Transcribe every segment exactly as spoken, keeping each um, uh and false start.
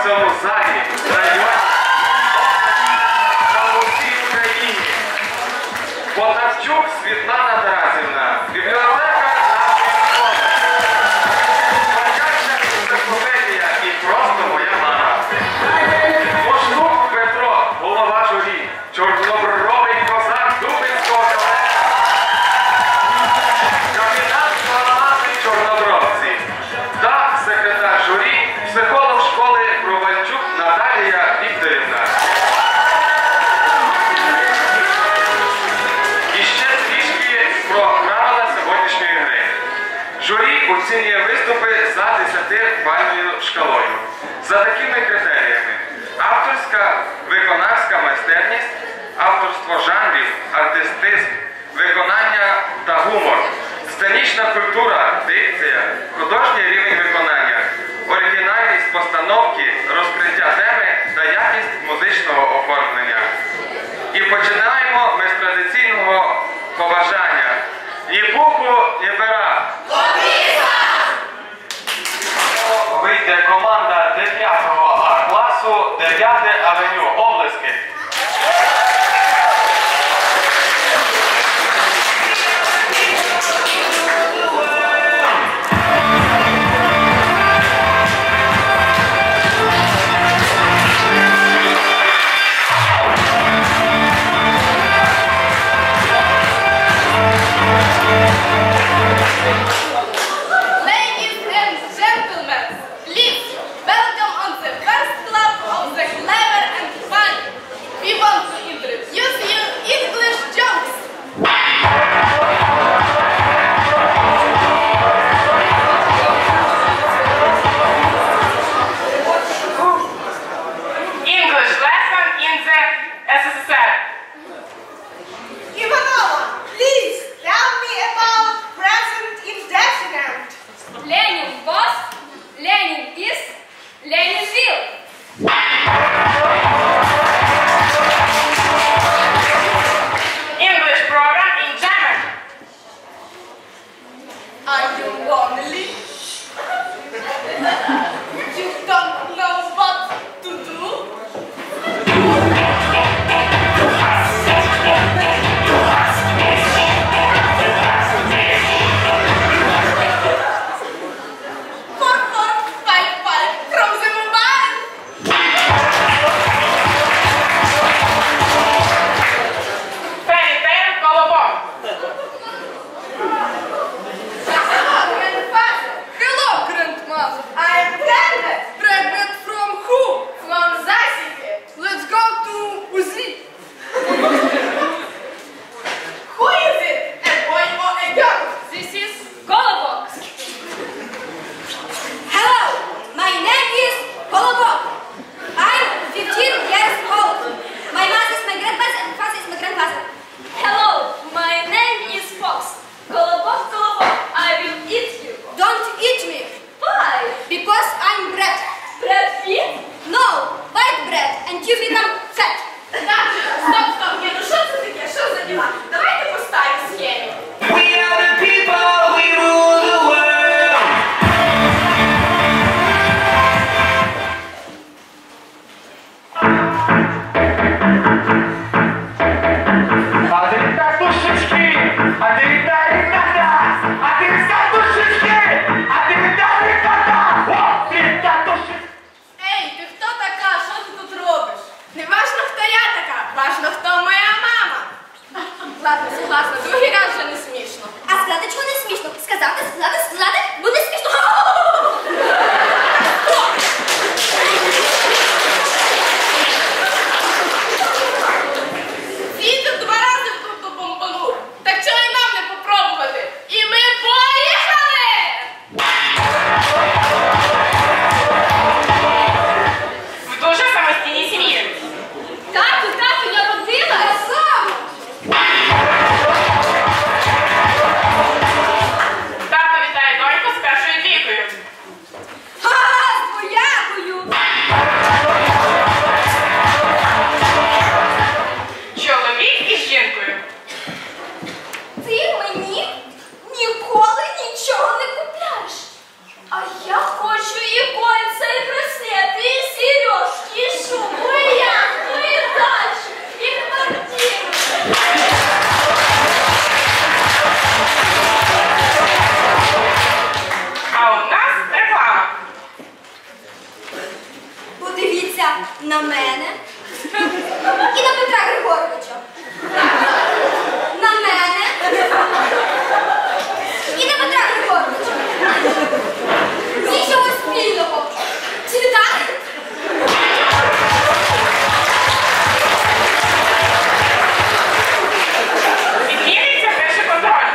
цьому залі, в районі, та в усій Україні. Полтавчук Світлана Тарасівна, бібліотека нашої школи. Спочатка енциклопедія і просто моя мама. Поштук Петро, голова журі, чорнобровий козак Дубинського калета. Капітан Славати Чорнобровці. Та секретар журі, психолог школи Провальчук Наталія Вікторівна. І ще трішки про правила сьогоднішньої гри. Журі оцінює виступи за десятибальною шкалою. За такими критеріями: авторська, виконавська майстерність, авторство жанрів, артистизм, виконання та гумор, сценічна культура, дикція, художній рівень виконання, оригінальність постановки, розкриття теми та якість музичного оформлення. І починаємо ми з традиційного побажання. Ні пуху, ні пера. Вийде команда дев'ятого А класу, дев'яте авеню. Облески. Ladies and gentlemen, please welcome on the first club of the clever and funny. We want to introduce you English jokes. English lesson in the S S S R. Ivanova, please tell me about present indefinite. Lenin was, Lenin is, Lenin will. English program in German. Are you lonely? You don't know what to do? Four, four, five, five from the mobile. Fairy tale Колобок. Grandfather, hello grandmother. I'm pregnant. Pregnant from who? From Zasiki. Let's go to Uzi. Who is it? A boy or a girl? This is Kolobok. Hello, my name is Kolobok. I'm fifteen years old. My mother is my grandmother and father is my grandfather. Hello, my name is Fox. Kolobok, Kolobok, I will eat you. Don't eat me, Why? because I'm bread. Brad Pitt? No, white bread, and you become fat. Так, стоп, стоп, ні, ну що це таке? Що за діла? Давайте по старій схемі. We are the people, we rule the world. А ти так душечки, а ти вітає кота, а ти так душечки, а ти вітає кота, о, ти так душечки. Ей, ти хто така? Що ти тут робиш? Нема на мене і на Петра Григоровича. На мене і на Петра Григоровича. Нічого спільного. Чи не так? Відмірюється перший контроль.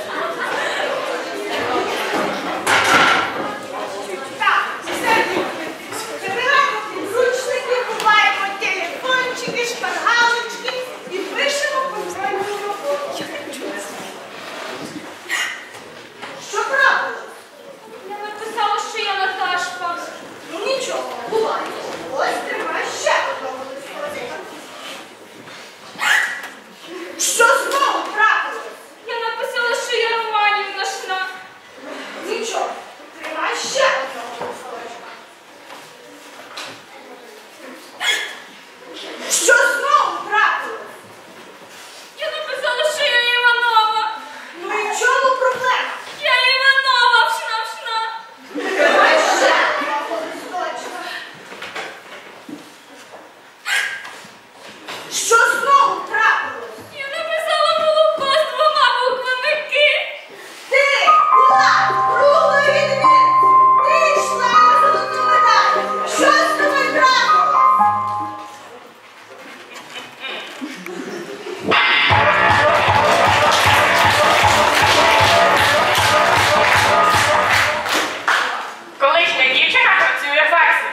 Так, все. Забираємо підручники, ховаємо телефончики, шпаргалочки і пишемо контрольну роботу. Що правда? Я написала, що я Наташка. Ну нічого, буває. Ось тримай ще одного листочка. Що знову трапилось? Я написала, що я Романівна шна. Нічого, тримай ще одного листочка. Що знову трапилось? Я написала, що я Іванова. Ну і в чому проблема? Я Іванова, вшна-вшна. Тримай ще одного листочка. Що знову трапилось? Я написала молоко з двома буквами Ки. Ти була круглою відмінницею. Ти йшла на золоту медаль. Що з тобою трапилось? Колишня дівчина працює в ЗАГСі.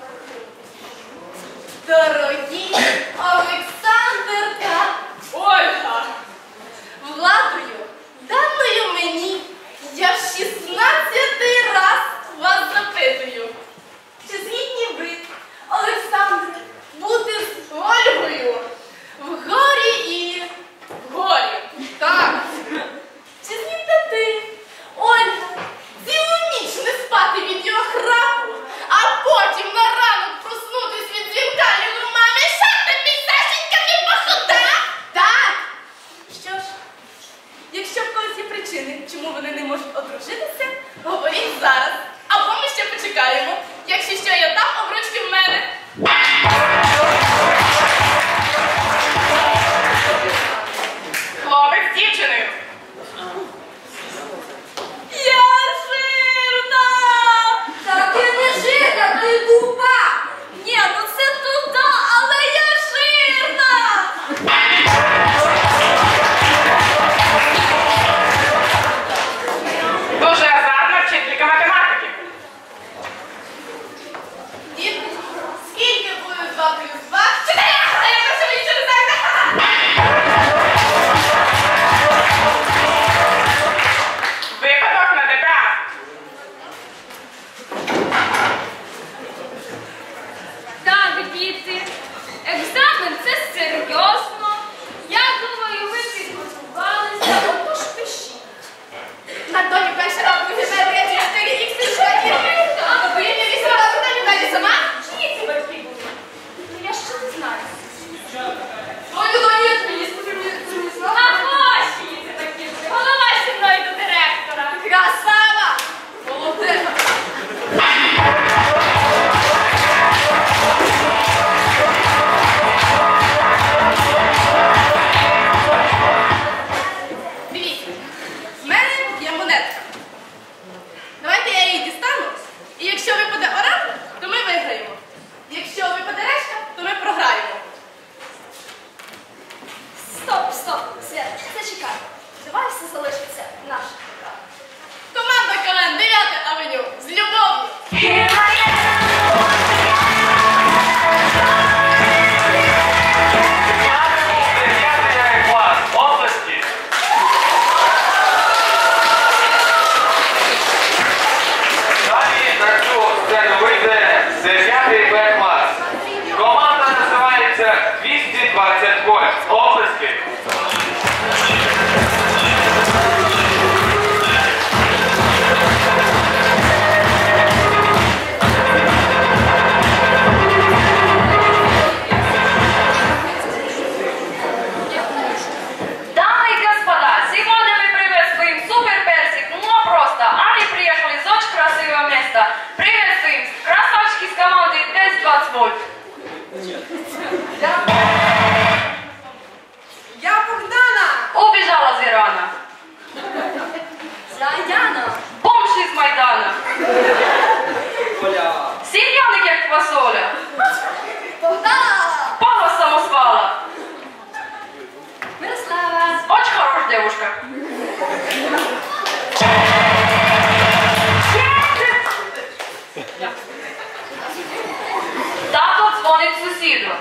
Дорогі Олександрка, Ольга, владою, даною мені, я в шістнадцятий раз вас запитую, чи згідні ви, Олександре, бути з Ольгою в горі і в горі? Так. Чи згідна ти, Ольга, цілу ніч не спати від його храпу, а потім на ранок проснутись від дзвінка його мами, що тобі, Сашенька, не похода? Так. Що ж, якщо в когось є причини, чому вони не можуть одружитися, говоріть зараз. Або ми ще почекаємо. Якщо що, я дам обручки в мене. Хлопець з дівчиною. Я жирна! Та ти не жирна, ти тупа! Ні, ну це туди, але я жирна! Дуже азартна вчителька математики. Діти, скільки буде два плюс два? Чотири! А я кажу, нічого не знаю. Випадок на ДПА. Так, діти, екзамен це серйозно. Я думаю, ви підготувалися, отож пишіть. На домі перший раз буде перевіряти чотири ікс шкоді. А ви не вісім разів на лікарі сама? Ні, ці батьки були. Ну я ж квасоля. Сім'яник як квасоля. Богдана! Пава самоспала. Мирослава! Очень хороша девушка. Тато дзвонить сусіду.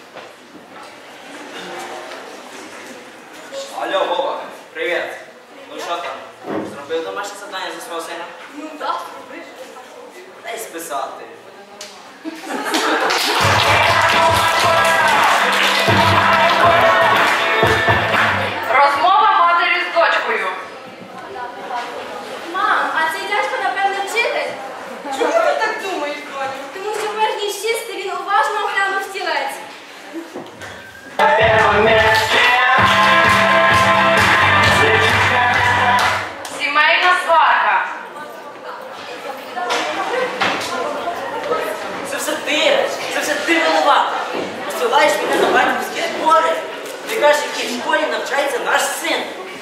Алло, Вова, привіт. Ну що там? Зробив домашнє завдання за свого сина? Ну так, робиш. Дай списати. Розмова матері з дочкою. Мам, а цей дядько, напевно, вчитель? Чому ти так думаєш, доню? Тому що перш ніж сісти, він уважно оглянув стілець. Сімейна сварка. Це все ти, це все ти винувата. Посилаєш мене на батьківські збори. Ти кажеш, в якій школі навчається наш син.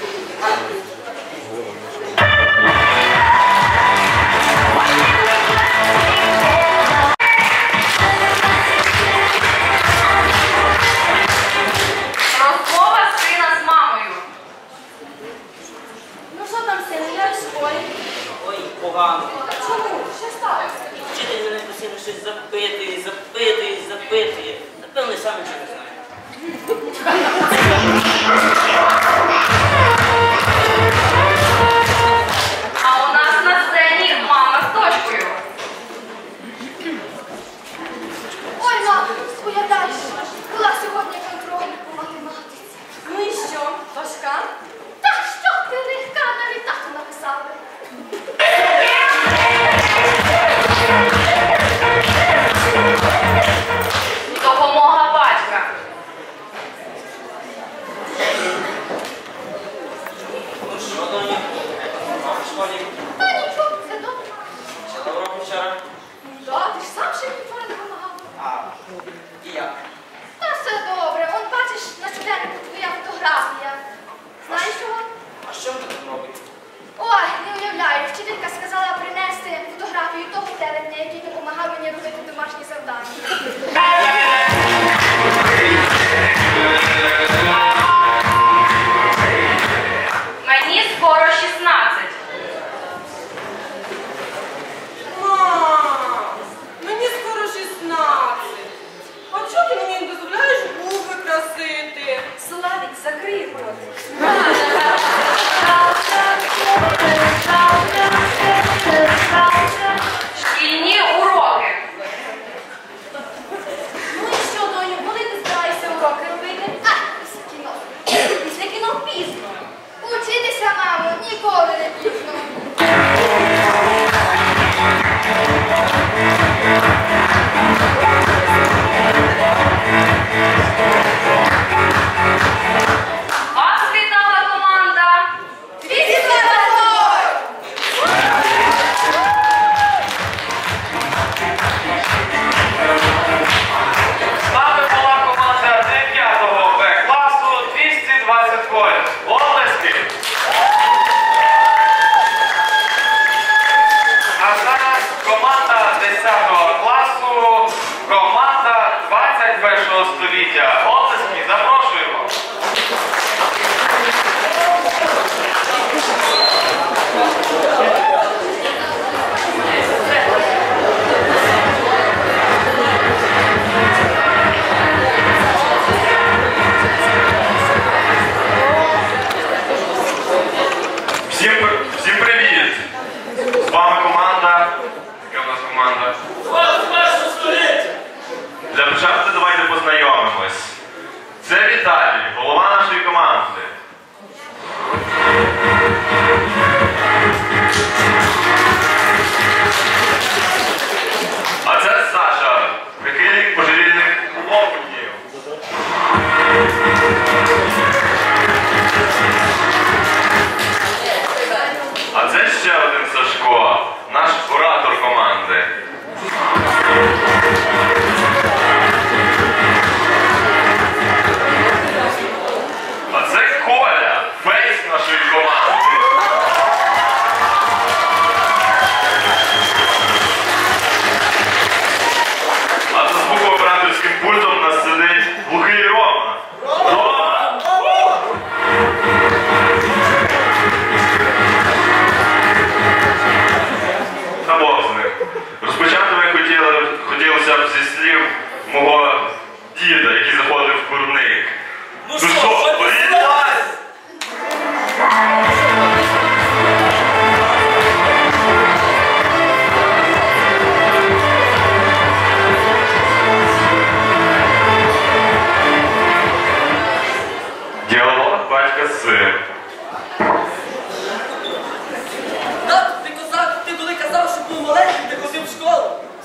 Розмова сина з мамою. Ну що там, син, я в школі? Ой, погано. Чому? Що сталося? Вчитель мене постійно щось запитує, запитує, запитує. Напевно, сам нічого не знає. А у нас на сцені мама з дочкою. Ой, мам, уядаєш, була сьогодні контроль по математиці. Ну і що? Важка? Та що ти легка, навіть тату написали. Допомога батька. Ну що, доню? В школі Та нічого, все добре. ще на уроку вчора? Да, ти ж сам ще ніколи не допомагав. А, і як? Та все добре, он бачиш на щоденнику твоя фотографія. Знаєш чого? А що ви тут робите? Ой, не уявляю, вчителька сказала принести фотографію того телепня, який допомагав мені робити домашні завдання. Мені скоро шістнадцять. Мам, мені скоро шістнадцять. А чого ти мені не дозволяєш губи красити? Славік, закрий рот. Шкільні уроки. Ну і що, доню, коли ти збираєшся уроки робити? А, після кіно. Після кіно пізно. Учитися, мамо, ніколи не пізно. Вас вітала команда. Після тобою! З нами була команда дев'ятого Б класу двісті двадцять воїн. Облески! А зараз команда десятого класу, команда двадцять першого століття. Облески, запрошуємо! Всім, всім привіт! З вами команда. Яка в нас команда? Для початку давайте познайомимось. Це Віталій, голова нашої команди. А це Саша, прихильник божевільних лопутів. А це ще один Сашко, наш куратор команди.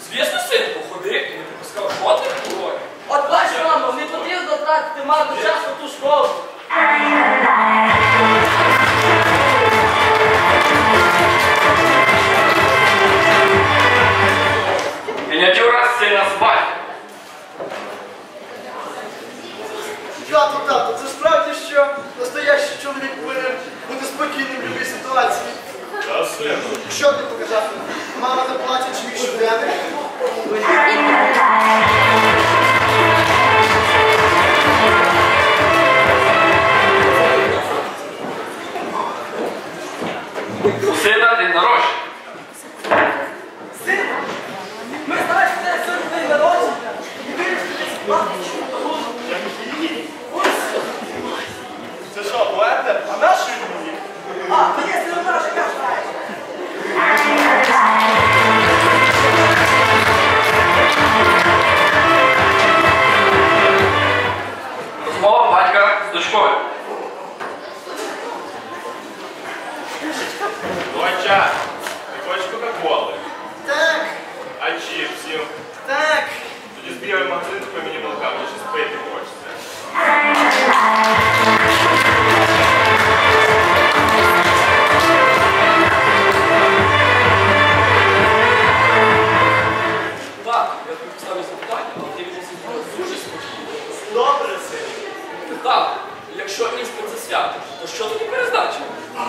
Звісно, синку, ходи і не пропускав жодних уроків. От бач, мамо, не потрібно тратити марно час на ту школу. Мініатюра сина з батьком. Тато, тато, це справді, що настоящий чоловік повинен бути спокійним в будь-якій ситуації. Та сину. Що ти показати? Мама не плаче, чи мій щоденник? У сина день народження. Син, ми знаємо, що це сьогодні день народження. І вирішили спати. Це що, поета? А нашої мені? А, то є сирота, що я знаю. Розмова батька з дочкою. Доча, ти хочеш кока-коли? Так, А чіпсів? так. Тоді збігай в магазин, купи мені молока, мені щось пити хочеться. Так, я тобі поставлю запитання, але ти відносив дуже спокійно. Добре, син. Так, якщо іспит це свято, то що тобі перездача?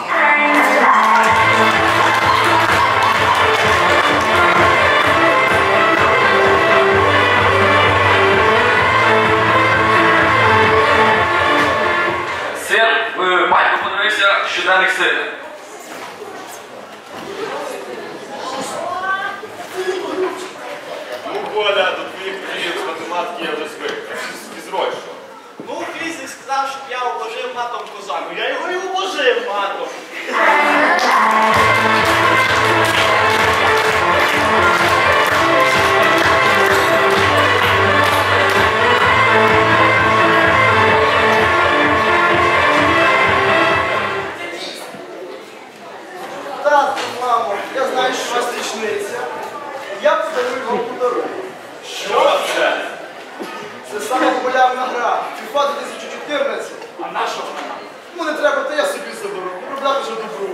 Син, е, батько подивився щоденник сина. Ну, Коля, до твоїх приїв з математики я вже звик. Фізрочно. Ну, фізик сказав, щоб я обложив матом козаку. Я його і обложив матом. Тату, мамо, я знаю, що у вас річниця. Я подарую вам подарунок. Що це? Це саме популярна гра. FIFA дві тисячі чотирнадцять. А на що вона? Ну не треба, то я собі заберу. Виробляти вже добру.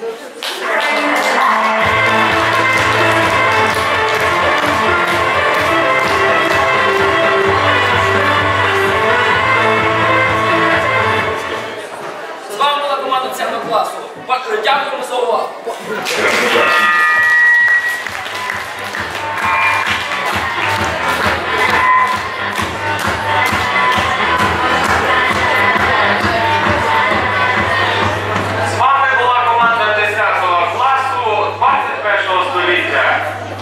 З вами була команда цього класу. Дякуємо за увагу. З вами була команда десятого класу двадцять першого століття.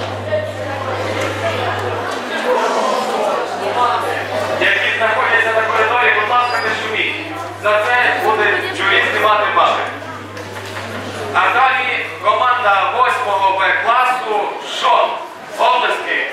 Які знаходяться на коридорі, будь ласка, не шуміть. За це буде журі знімати мати. А далі команда восьмого Б класу «Шон». Облески.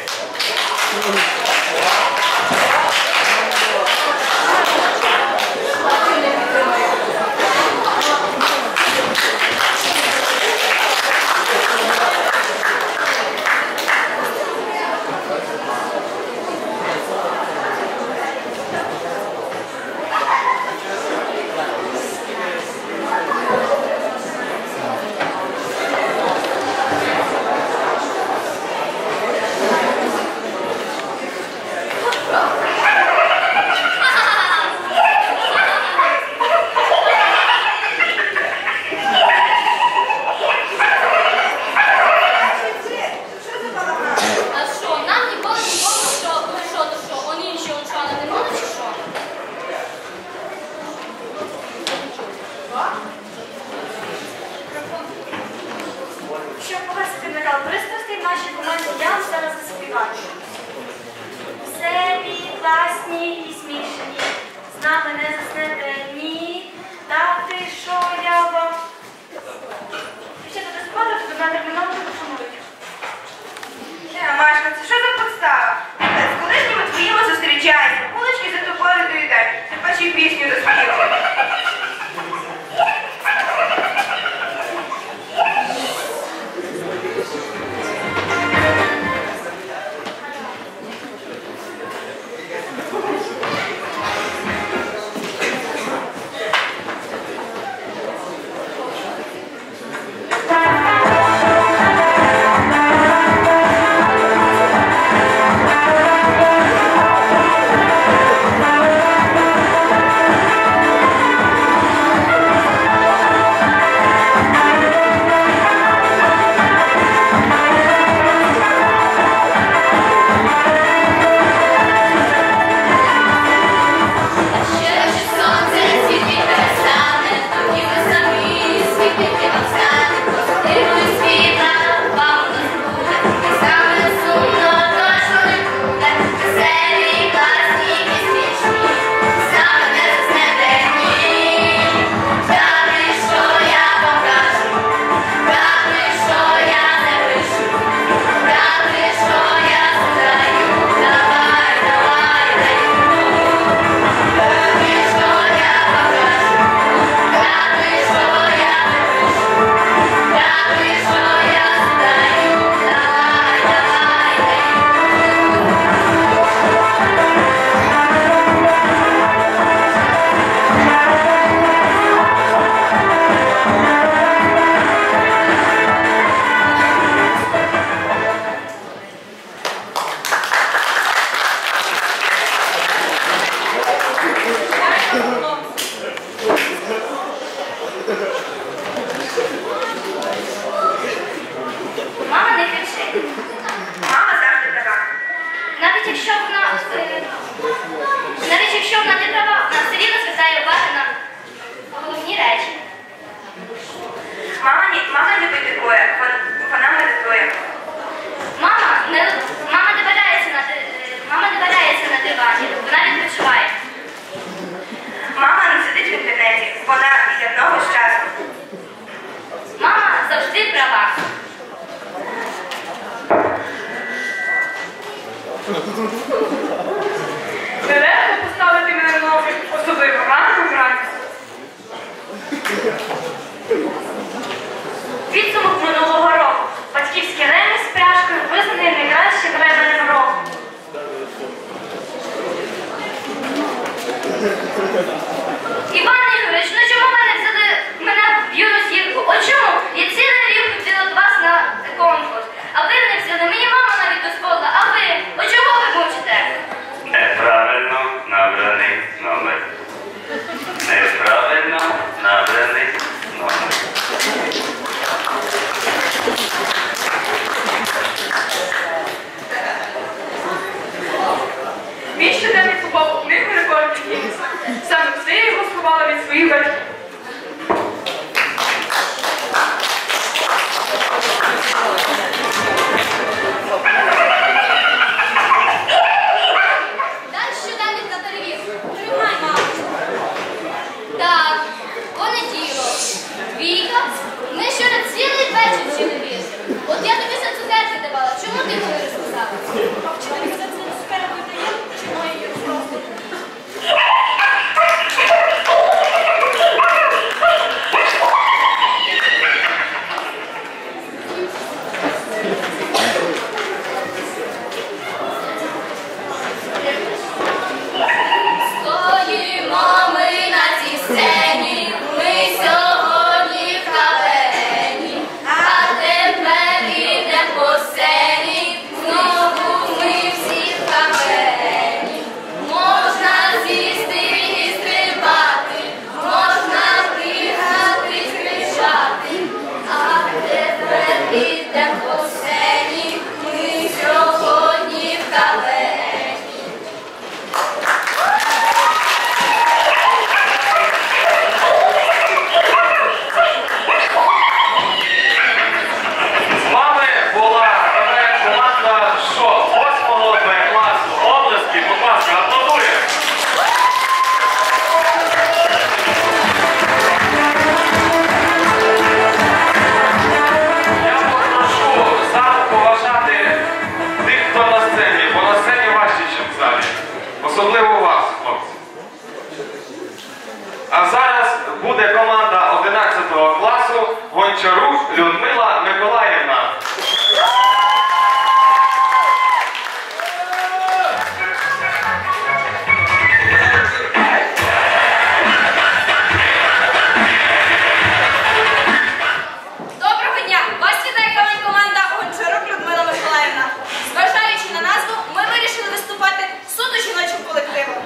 А що, нам ніколи не було, що, що то що, вони інші ончани не можуть, чи що? Щоб повести генерал пристрастей в нашій команді, я вам зараз заспіваю. Веселі, класні і смішні, з нами не заснете ні, та ти що я вам. Ще туди спадати, до мене терміново телефонують. Е, Машка, це що за подстава? З колишніми твоїми зустрічається, булочки за тобою доїдають, ти бачив пісню доспівав. Мама не, мама не валяється на, ди- мама не валяється на дивані, вона відпочиває. Мама не сидить в інтернеті, вона йде в ногу з часом. Мама завжди права. Нелегко поставити мене в ноги, особливо ранку вранці. Підсумок минулого року. Батьківський ремінь з пряжкою визнаний найкращим ременем року. Іван Ігорович, ну чому ви не взяли мене в юну зірку? От чому? Я цілий рік хотіла до вас на конкурс. А ви не взяли, мені мама навіть дозволила. А ви? От чого ви мовчите? Неправильно набраний номер. Неправильно набраний номер. Мій щоденник попав у книгу рекордів Гіннеса. Саме це я його сховала від своїх батьків. Дай щоденник на перевірку. Тримай, мамочку. Так, понеділок. Двійка. Ми вчора цілий вечір вчили вірш. От я тобі за цукерки давала. Чому ти мені не розказала? А вчитель за це цукерку дає? Чи має її розказувати? Стоїмо ми на цій сцені, ми сьогодні в кавені, а тепер ідем по сцені, знову ми всі в кавені. Можна сісти і стрибати, можна бігати, кричати, а тепер ідем по сцені, ми сьогодні в кавені. З вами була команда «Що?» восьмого Б класу. Обласки, будь ласка, аплодуємо. Я попрошу зал поважати тих, хто на сцені, бо на сцені важче, ніж в залі. Особливо у вас, хлопці. А зараз буде команда одинадцятого класу Гончарук Людмила Миколаївна. Доброго дня! Вас вітає команда Гончарук Людмила Миколаївна. Зважаючи на назву, ми вирішили виступати суто жіночим колективом.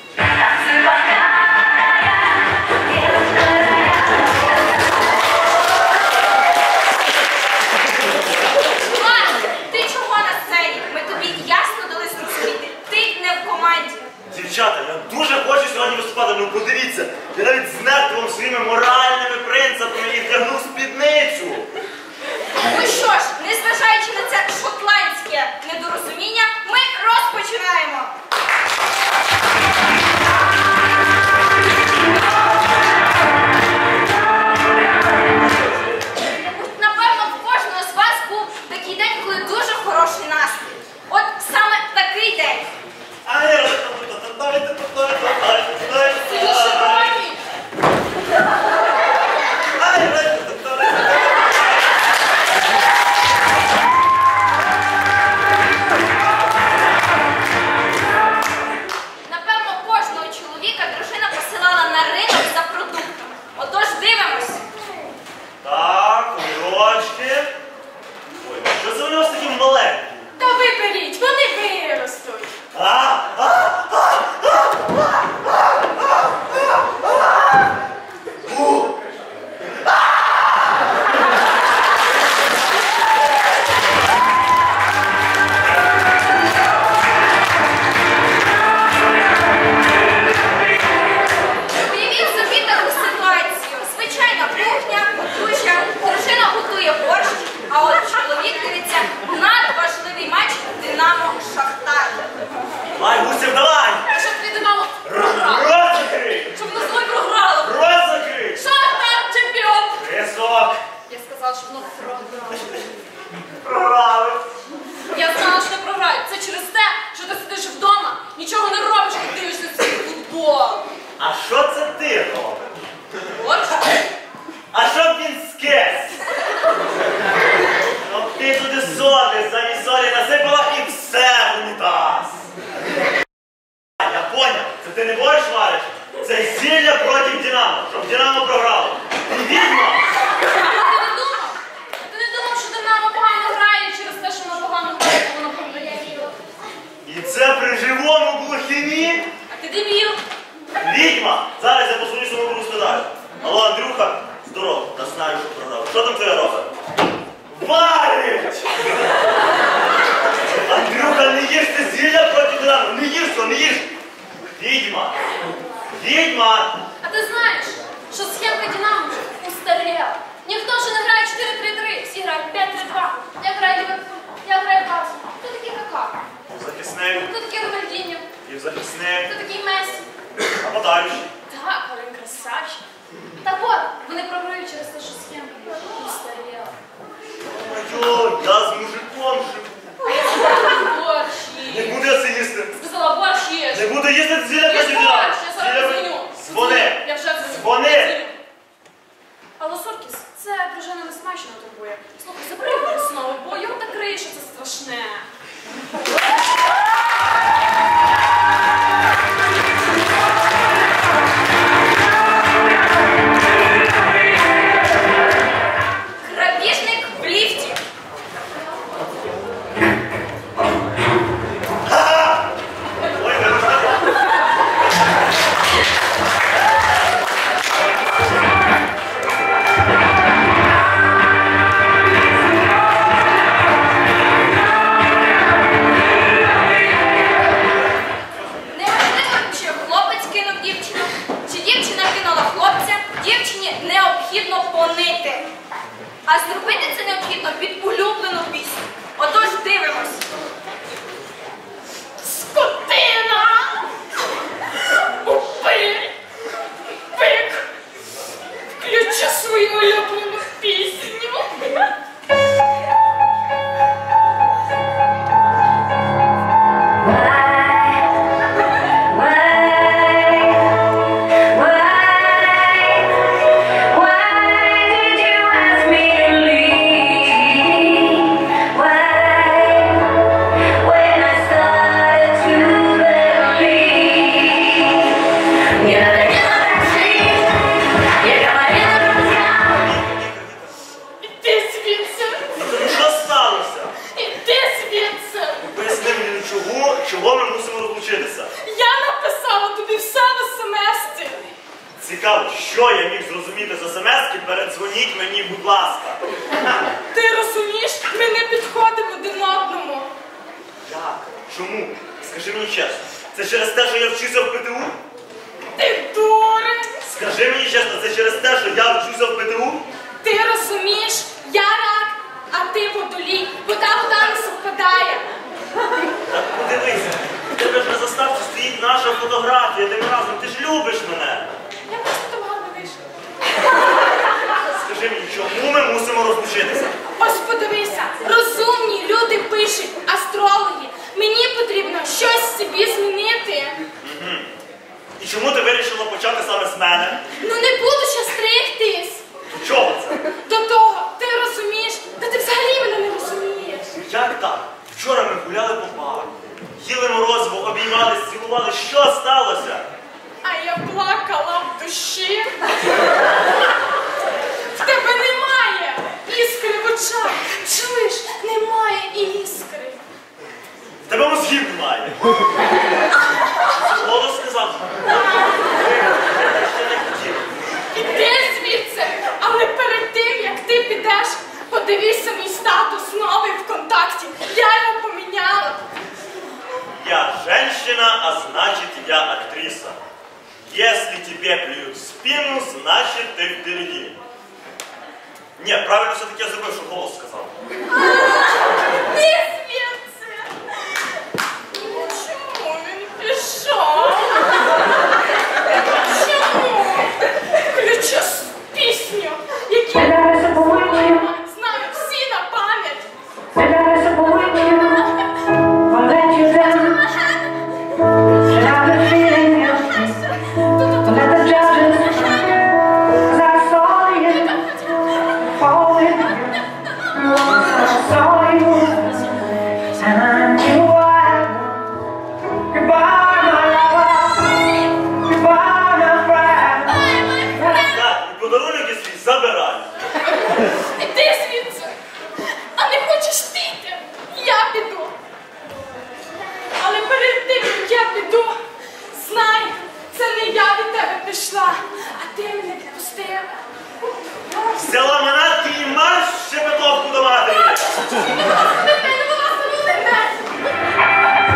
Іван, ти чого на сцені? Ми тобі ясно дали зрозуміти. Ти не в команді. Дівчата, я дуже хочу сьогодні виступати, ну подивіться, я навіть знехтував своїми моральними принципами і вдягнув спідницю. Ну що ж, незважаючи на це шотландське недорозуміння, ми розпочинаємо. Напевно, в кожного з вас був такий день, коли дуже хороший настрій. От саме такий день. А я ж там, давайте, давайте, давайте, давайте. Сильніше, Ромі. їж це зілля проти Динамо. Не їж то, не їж. Відьма. Відьма. А ти знаєш, що схемка Динамо вже устаріла. Ніхто вже не грає чотири три три, всі грають п'ять три два. Я граю Ліверпуль, я граю Барсу. Хто такий Кака? Захисник. Хто такий Рональдіньо? І захисник. Хто такий Месі? А подаючий. Так, але він красавчик. Так от, вони програють через те, що схемка устаріла. Ой, я з мужиком живу. Борщ Не їж. буду я це їсти. Сказала, борщ їж. Не буду їсти зілля Їж проти борщ, Динамо. я зараз дзвоню. Дзвони. Я вже дзвоню. Дзвони. Алло, Соркіс, це дружина несмачно турбує. Слухай, забери мене знову, бо його так криє, що це страшне. Грабіжник в ліфті. Ой, не можна. Неважливо, чи хлопець кинув дівчину, чи дівчина кинула хлопця, дівчині необхідно понити. А зробити це необхідно під улюблену пісню. Отож дивимось. Скотина! Упирь! Пик! Включи свою улюблену пісню. Іди звідси! Що сталося? Іди звідси! Поясни мені, чого, чого ми мусимо розлучитися. Я написала тобі все в смс-ці. Цікаво, що я міг зрозуміти з смс-ки, передзвоніть мені, будь ласка. Ти розумієш, ми не підходимо один одному. Як? Чому? Скажи мені чесно, це через те, що я вчуся в ПТУ? Ти дурень. Скажи мені чесно, це через те, що я вчуся в ПТУ? Ти розумієш, я рак, а ти водолій. Вода вода не совпадає. Так подивися, у тебе ж на заставці стоїть наша фотографія, де ми разом, ти ж любиш мене. Я просто там гарно вийшла. Скажи мені, чому ми мусимо розлучитися? Ось подивися, розумні люди пишуть, астрологи. Мені потрібно щось собі змінити. Угу. І чому ти вирішила почати саме з мене? Ну не буду ще стригтись. До чого це? До того, ти розумієш, та ти взагалі мене не розумієш. Як так? Вчора ми гуляли по парку, їли морозиво, обіймались, цілували. Що сталося? А я плакала в душі. В тебе немає іскри в очах. Чуєш, немає іскри. В тебе мозгів немає. Голос сказав. Я ще не хотів. Іди звідси, але перед тим, як ти підеш, подивися мій статус новий ВКонтакті. Я його поміняла. Я женщина, а значит я актриса. Если тебе плюют в спину, значит ты впереди. Не, правильно все-таки я забыл, что голос сказал. Іди звідси. Чому він пішов? Чому? Включи пісню, яку знаю всі на пам'ять. Так, і подарунок я свій забираю. Іди звідси. А не хочеш ти йти? Я піду. Але перед тим, як я піду, знай, це не я від тебе пішла, а ти мене відпустила. Взяла манатки і марш щебетовку до матері. Ти не була мене.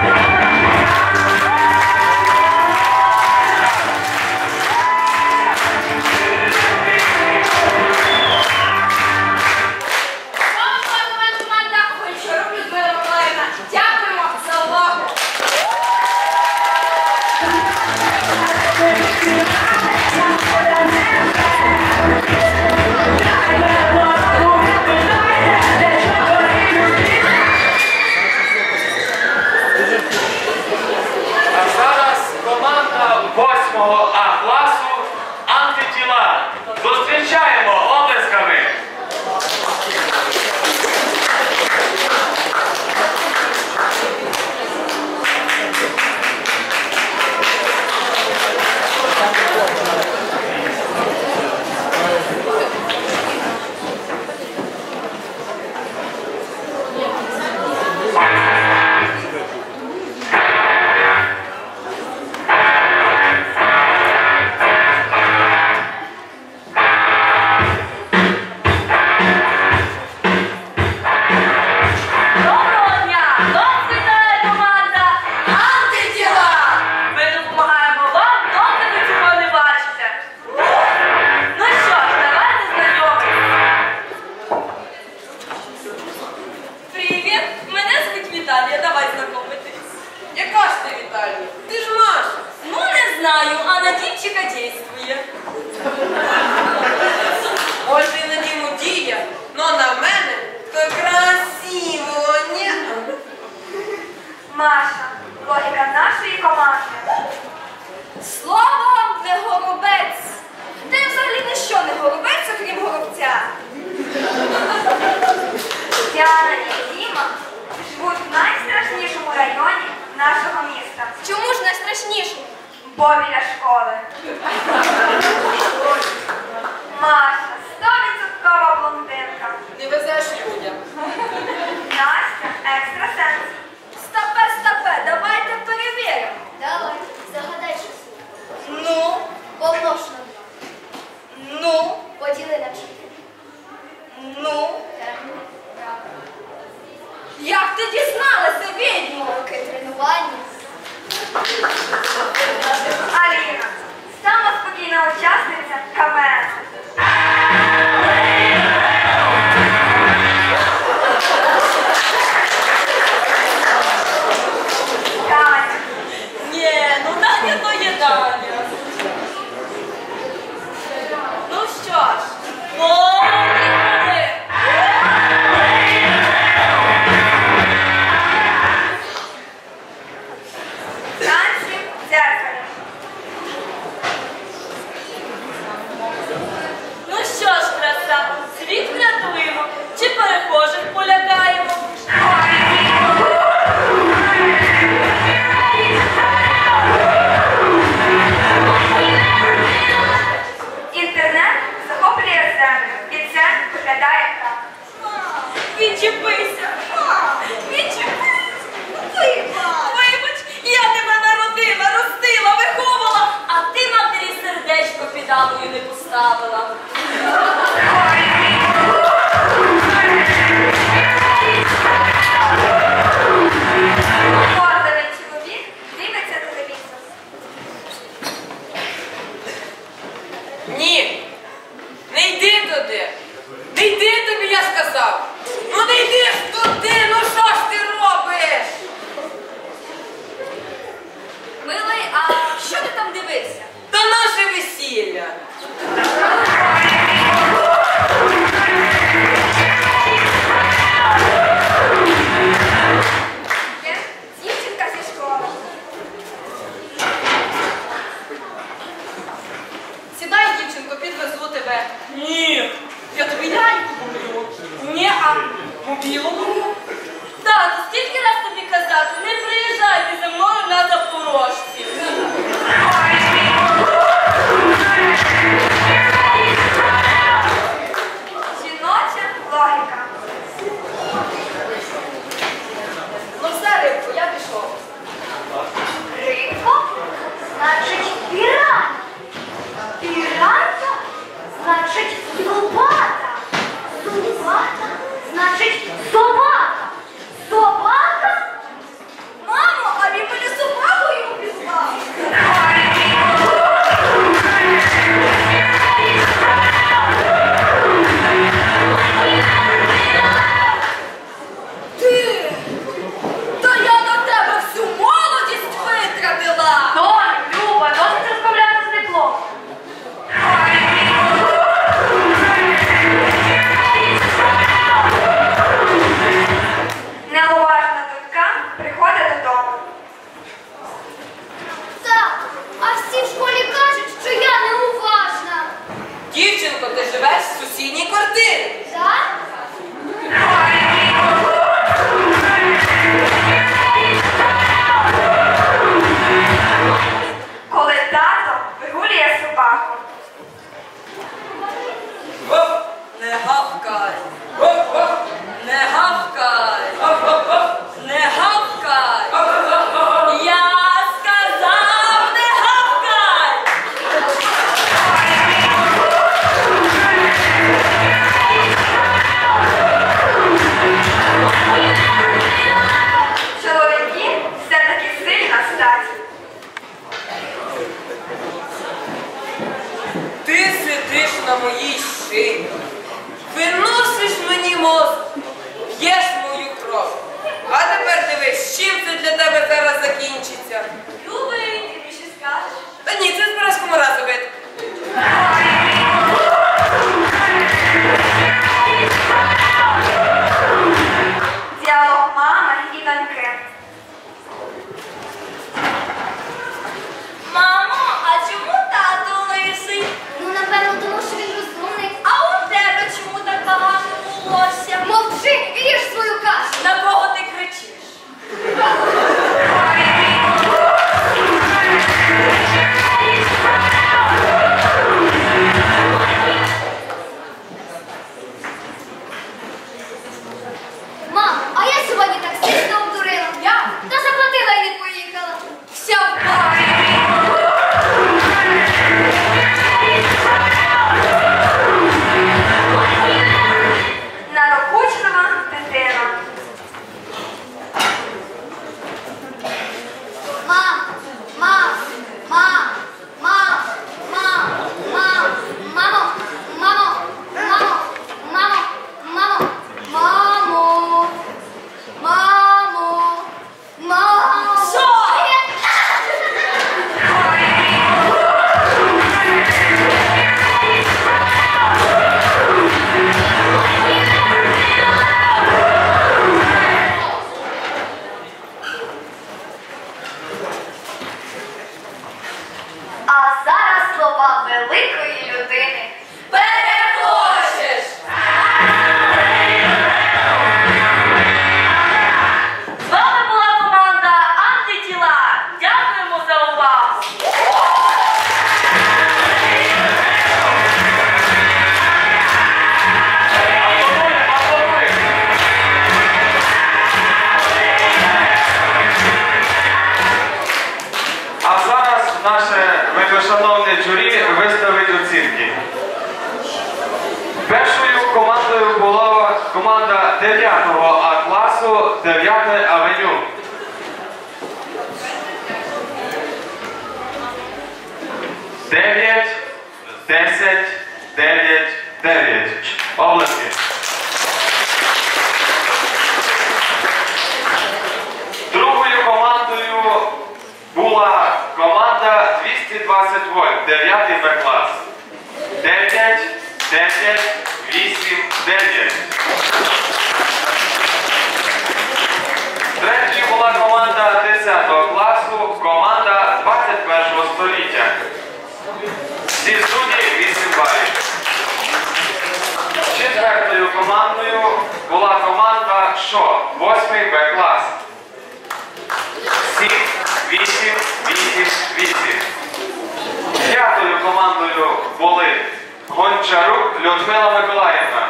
восьмого А класу антитіла. Зустрічаємо оплесками. Доброго дня! Вас вітає команда «Антитіла». Ми допомагаємо вам, доки ви цього не бачите. Ну що ж, давайте знайомитися. Привіт, мене звуть Віталія, давай знайомитись. Яка ж ти, Віталія? Ти ж Маша. Ну, не знаю, а на дівчика дійствує. Може і на ньому діє, но на мене то красиво, ні? Маша, логіка нашої команди. Слово не горобець. Та й взагалі ніщо не горобець, окрім горобця. Діана і Діма живуть в найстрашнішому районі нашого міста. Чому ж найстрашніше? Бо біля школи. Маша, стовідсоткова блондинка. Не везеш людям. Настя екстрасенс. Стопе, стопе, давайте перевіримо. Давай, загадай щось. Ну, Помнож на ну, поділи на чотири. ну. Правильно. Як ти дізналася, Відь? оцінки. Першою командою була команда дев'ятого А класу дев'ята авеню. дев'ять, десять, дев'ять, дев'ять. Обласки. Другою командою була команда двісті двадцять вольт, дев'ятий Б клас. дев'ять, десять, вісім, дев'ять. Третьою була команда десятого класу, команда двадцять першого століття. Всі судді вісім балів. Четвертою командою була команда ШО, восьмий Б клас. сім, вісім, вісім, вісім. П'ятою командою були Гончарук Людмила Миколаївна.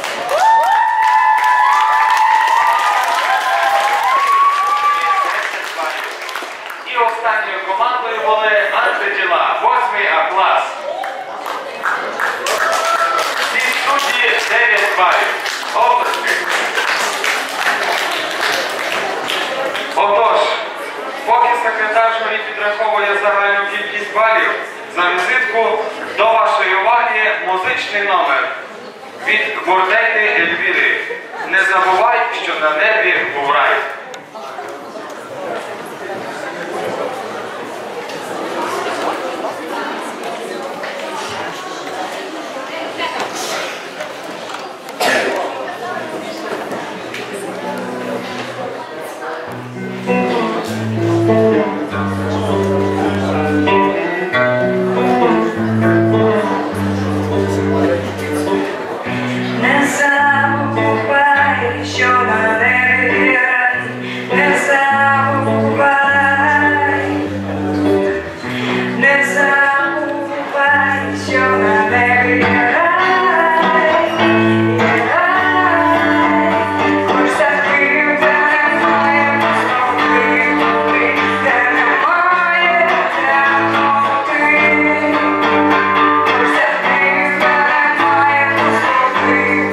І останньою командою були антитіла, восьмий А клас. Всі судді дев'ять балів. Обласки. Отож, поки секретар журі підраховує загальну кількість балів, за візитку до вашої уваги музичний номер від Бурдейти Ельвіри. Не забувай, що на небі був рай. Не забувай, що на небі рай, не забувай, не забувай, що на небі рай, рай, хоч таким, де немає пустоти, де немає темноти, хоч таким, де немає пустоти.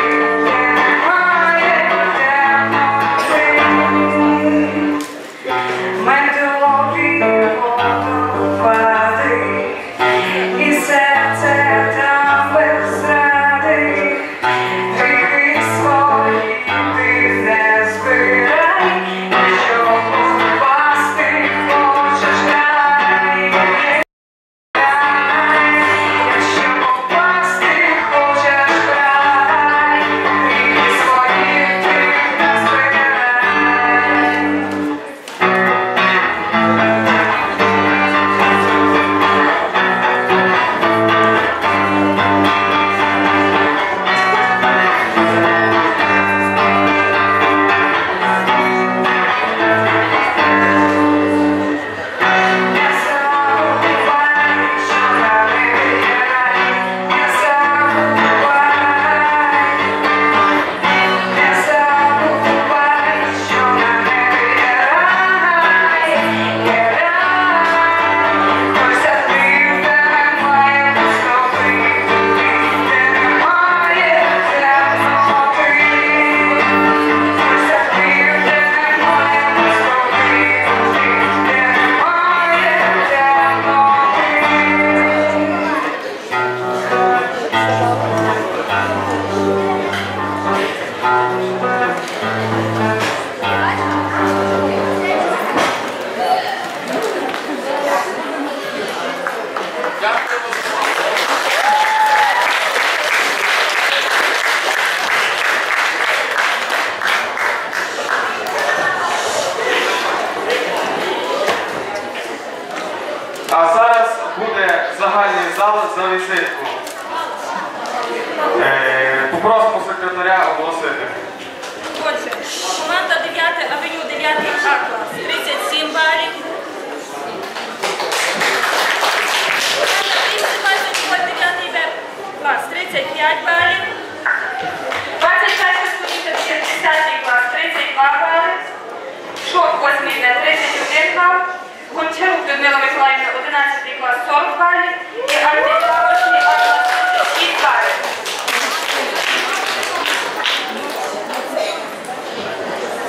І серце там без зради, гріхи свої ти не збирай, якщо попасти хочеш рай, якщо попасти хочеш рай, гріхи свої ти не збирай. А зараз буде загальний зал за візитку. Е, попросимо секретаря оголосити. Отже, команда дев'ята авеню дев'ятий А клас тридцять сім балів. двісті двадцять вольт дев'ятий Б клас тридцять п'ять балів. двадцять перше століття десятий клас тридцять два бали. Шок восьмий Б тридцять один бал. Гончарук Людмила Миколаївна одинадцятий клас сорок балів. І антитіла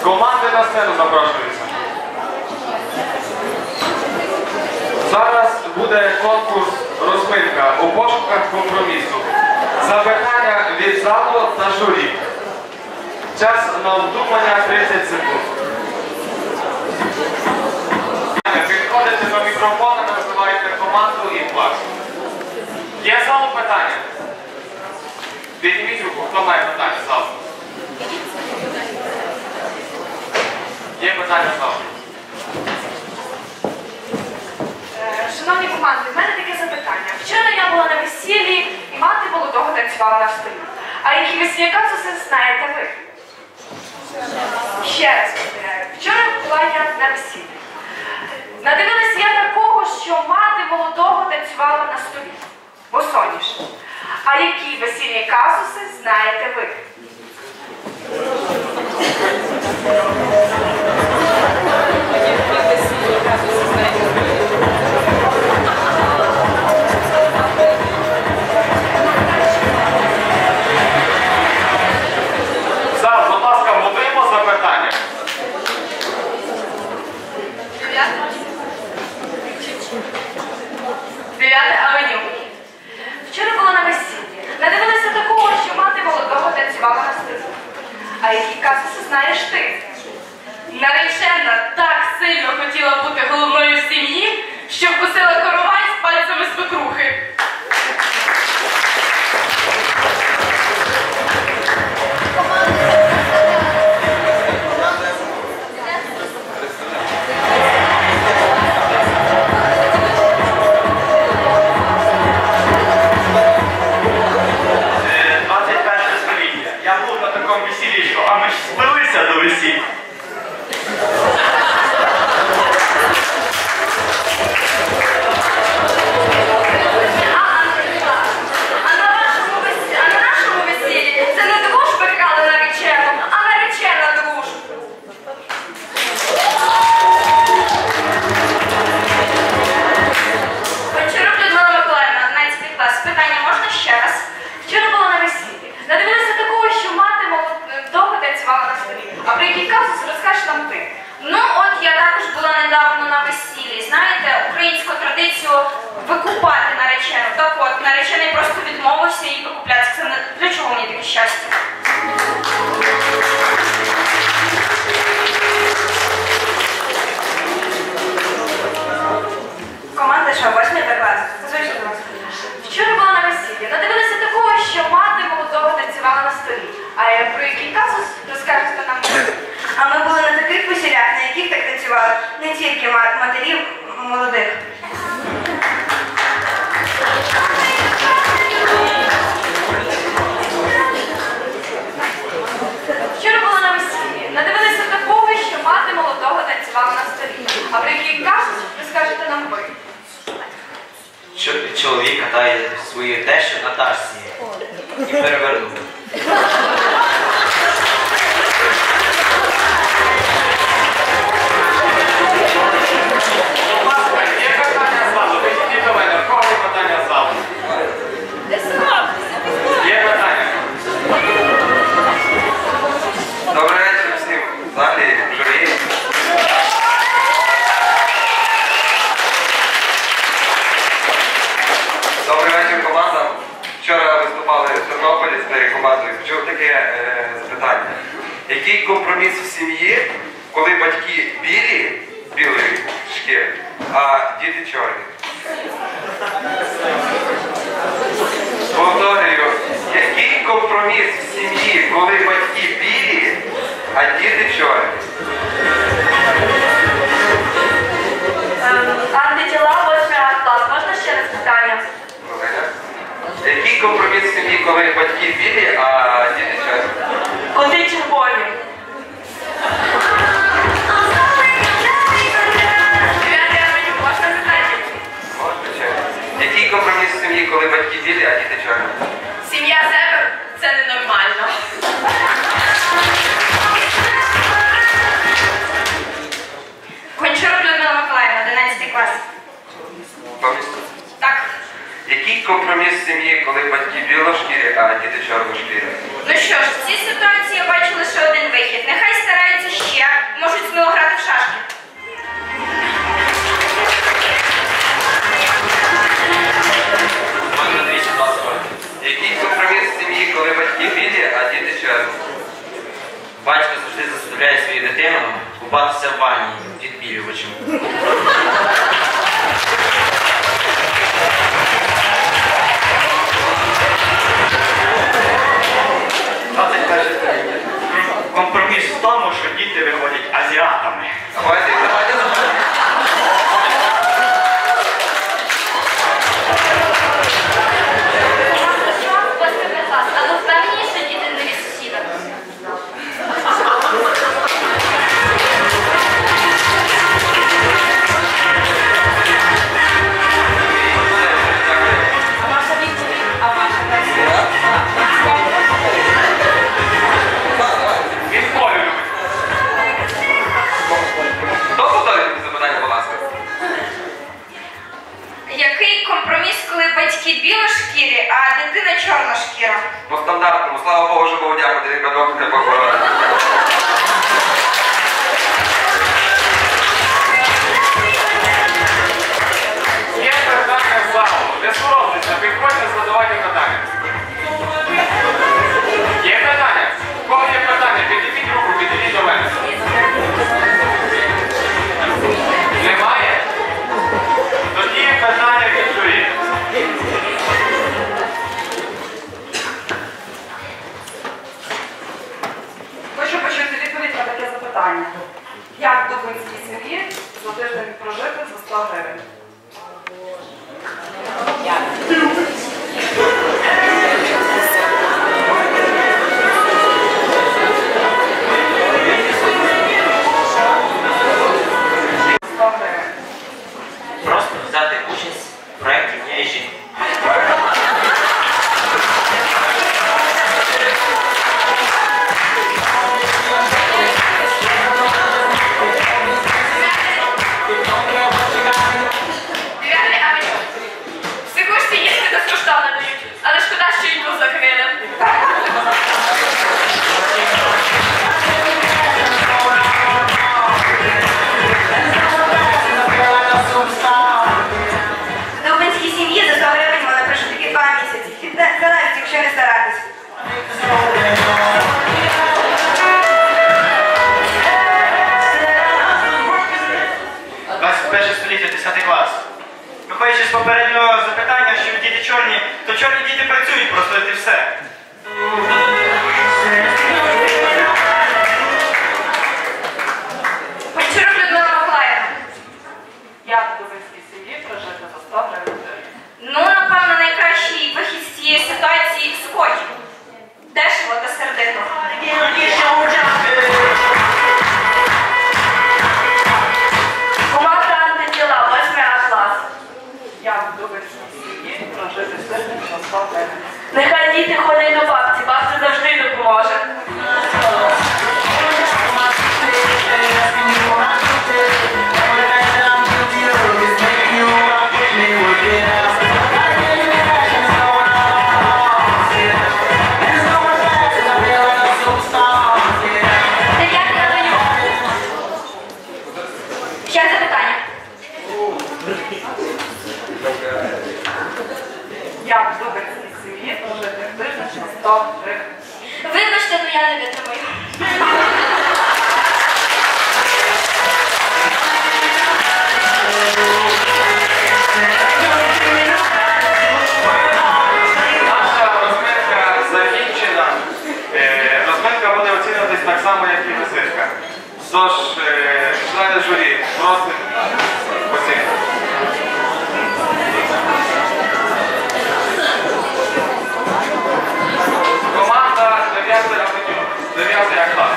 Команди на сцену запрошуються. Зараз буде конкурс розминка у пошуках компромісу. Запитання від залу та журі. Час на вдумання тридцять секунд. Підходите до мікрофона, називаєте команду і плач. Є залу питання? Підніміть руку, хто має питання з залу? Є питання з залу? Шановні команди, в мене таке запитання. Вчора я була на весіллі і мати молодого танцювала на столі. А які весільні казуси знаєте ви? Ще раз повторяю. Вчора була я на весіллі. Надивилася я такого, що мати молодого танцювала на столі. Босоніж. А які весільні казуси знаєте ви? Зал, будь ласка, готуємо запитання. дев'яте авеню. Вчора була на весіллі. Надивилася такого, що мати молодого танцювала на столі. А які казуси знаєш ти? Наречена так сильно хотіла бути головною в сім'ї, що вкусила коровай з пальцями свекрухи. двадцять перше століття. Я був на такому весіллі, що а ми ж спилися до весілля. А на вашому весіллі, а на нашому весіллі це не дружби крали наречену, а наречена дружбу. Гончарук Людмила Миколаївна, одинадцятий клас. Питання можна ще раз? Вчора була на весіллі. Надивилася такого, що мати довго танцювала на столі. А про який казус розкажеш нам ти? Ну, от я також була недавно на весіллі. Знаєте, українську традицію викупати наречену. Так от, наречений просто відмовився її викупляти. Це не- для чого мені таке щастя? Команда що, восьмий Б клас? Позвольте, будь ласка. Вчора була на весіллі. Надивилася такого, що мати молодого танцювала на столі. А е, про який казус розкажете нам? А ми були на таких весіллях, на яких так танцювали не тільки мат- матерів молодих. Вчора була на весіллі. Надивилися такого, що мати молодого танцювала на столі. А про який казус розкажете нам ви? Чо- Чоловік катає свою тещу на тачці і перевернув. Будь ласка, є питання з залу? Підійдіть до мене. В кого є питання з залу? Є питання? Добрий вечір всім в залі, в журі. Добрий вечір, команда. Вчора виступали в Тернополі з тією командою. Почув таке е, запитання. Який компроміс в сім'ї, коли батьки білі, білої шкіри, а діти чорні? Повторюю, який компроміс в сім'ї, коли батьки білі, а діти чорні? Антитіла, восьмий А клас. Можна ще раз питання? Який компроміс в сім'ї, коли батьки білі, а діти чорні? Коти червоні. Дев'яте авеню, можна питання? Можна ще? Який компроміс в сім'ї, коли батьки білі, а діти чорні? Сім'я себе – це ненормально. Гончарук Людмила Миколаївна, одинадцятий клас. Повністю. Так. Який компроміс в сім'ї, коли батьки білошкірі, а діти чорношкірі? Ну що ж, в цій ситуації класі я бачу лише один вихід. Нехай стараються ще, можуть сміло грати в шашки. Який компроміс в сім'ї, коли батьки білі, а діти чорні? Батько завжди заставляє свою дитину купатися в ванні відбілювачем. двадцять перше століття. Компроміс в тому, що діти виходять азіатами. Давайте, давайте, давайте. Восьмий клас, а ви впевнені, що діти не від сусіда? А ваша відповідь, а ваша версія? Він полю любить. Хто повторює запитання, будь ласка? Який компроміс, коли батьки білошкірі, а дитина чорношкіра? По стандартному, слава Богу, що Богу дякувати, ребяток, не похорони. Є питання в залу. Не соромтеся, підходьте задавайте питання. Є питання? У кого є питання? Підніміть руку, підійдіть до мене. Немає? Тоді питання від журі. Хочу почути відповідь на таке запитання. Як в дубинській сім'ї за тиждень прожити за сто гривень? сто гривень. Просто взяти участь в проєкті «Я і жінка». Дев'ятий авеню. Всі кошти їсти безкоштовно дають, але шкода, що й був закрили. В дубинській сім'ї за сто гривень можна прожити тільки два місяці. Це навіть якщо не старатись. двадцять перше століття, десятий клас. Виходячи з попереднього запитання, що діти чорні, то чорні діти працюють, просто і все. Гончарук Людмила Миколаївна. Як в дубинській сім'ї прожити за сто гривень? Ну, напевно, найкращий вихід з цієї ситуації – скотч. Дешево та сердито. Команда антитіла, восьмий А клас. Як в дубинській сім'ї прожити тиждень за сто гривень? Нехай діти ходять до бабці, бабця завжди допоможе. Дев'ятий авеню. Ще запитання. Як в дубинській сім'ї прожити тиждень за сто гривень? Вибачте, ну я не витримаю. Наша розминка закінчена. Е, Розминка буде оцінюватись так само, як і визитка. Тож, е, члени журі, просимо оцінити. Команда дев'ятий авеню, дев'ятий А клас.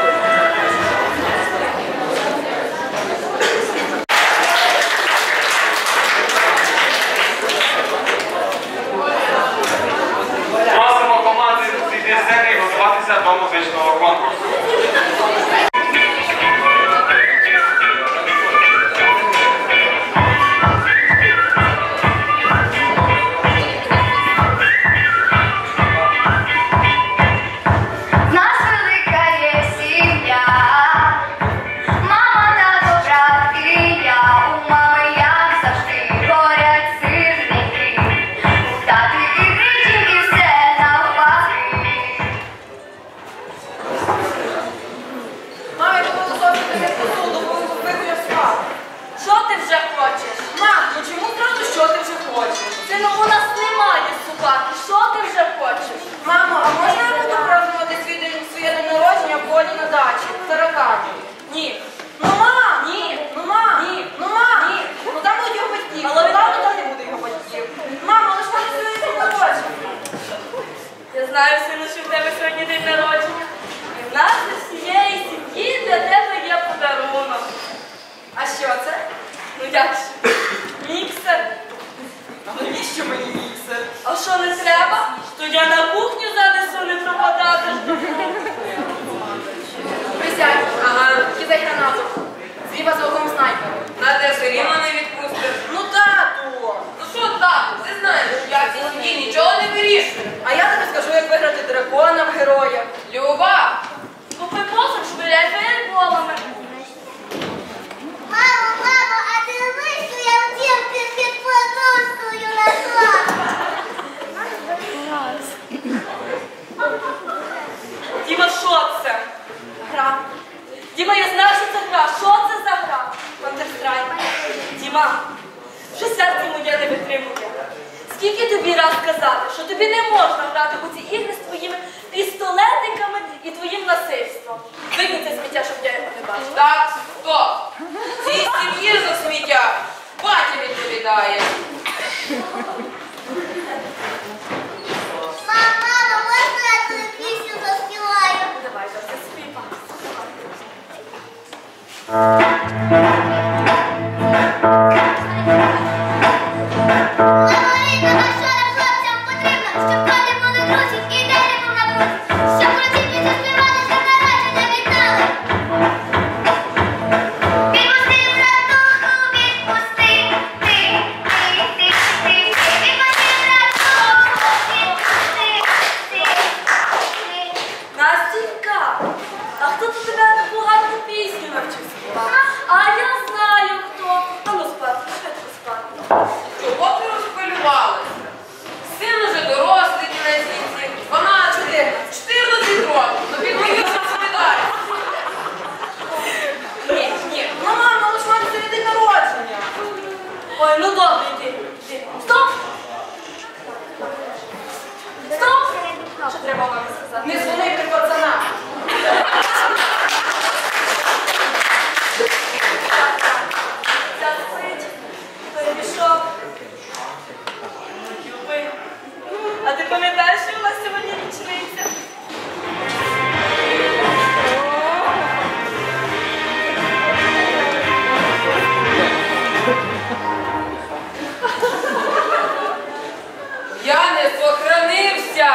Просимо команди зійти з сцени і готуватися до музичного конкурсу. що це? Ну як ж? Міксер. А навіщо мені міксер? А що не треба? То я на кухню занесу, не пропадати. Присядь. Ага. Кидай гранату. Зліва з вогом снайпера. На те все рівно не відпустиш. Ну тату! Ну що тату? Ти знаєш, я в цій сім'ї нічого не вирішую. А я тобі скажу, як виграти дракона в героя. Люба! Купи посуд, швиряй фейерболами. Мамо, мамо, а ти знаєш, що я в дівки під подушкою нашла? Діма, що це? Гра. Діма, я знаю, що це гра. Що це за гра? Counter-Strike. Діма, вже серце моє не витримує. Скільки тобі раз казати, що тобі не можна грати у ці ігри з твоїми пістолетиками і твоїм насильством? Викинь це сміття, щоб я його не бачила. Так, стоп! Цій сім'ї за сміття батя відповідає. Мам, мама, можна я твою пісню заспіваю? Давай, Дося, співай. Говорити, а що нам хлопцям потрібно, щоб коли були друзі і далі був на крузі, щоб крутівки заспівали, щоб народження вітали. Відпусти, братуху, відпусти, ти, ти, ти, ти, відпусти, братуху, відпусти, ти, ти. Настенька, а хто тут тебе таку гарну пісню навчив співати? А я знаю хто. А ну спати, швидко спати. Чого ти розхвилювалася? Син уже дорослий кінець віці. дванадцять, чотирнадцять років. Тобі мені розповідає. Ні, ні. Ну, мама, але ж мамі сьогодні день народження. Ой, ну добре, йди. йди. Стоп! Стоп! Що треба вам сказати? Не дзвони при пацанах. Ця спить, той пішов. Любий. А ти пам'ятаєш, що у нас сьогодні річниця? Я не сохранився.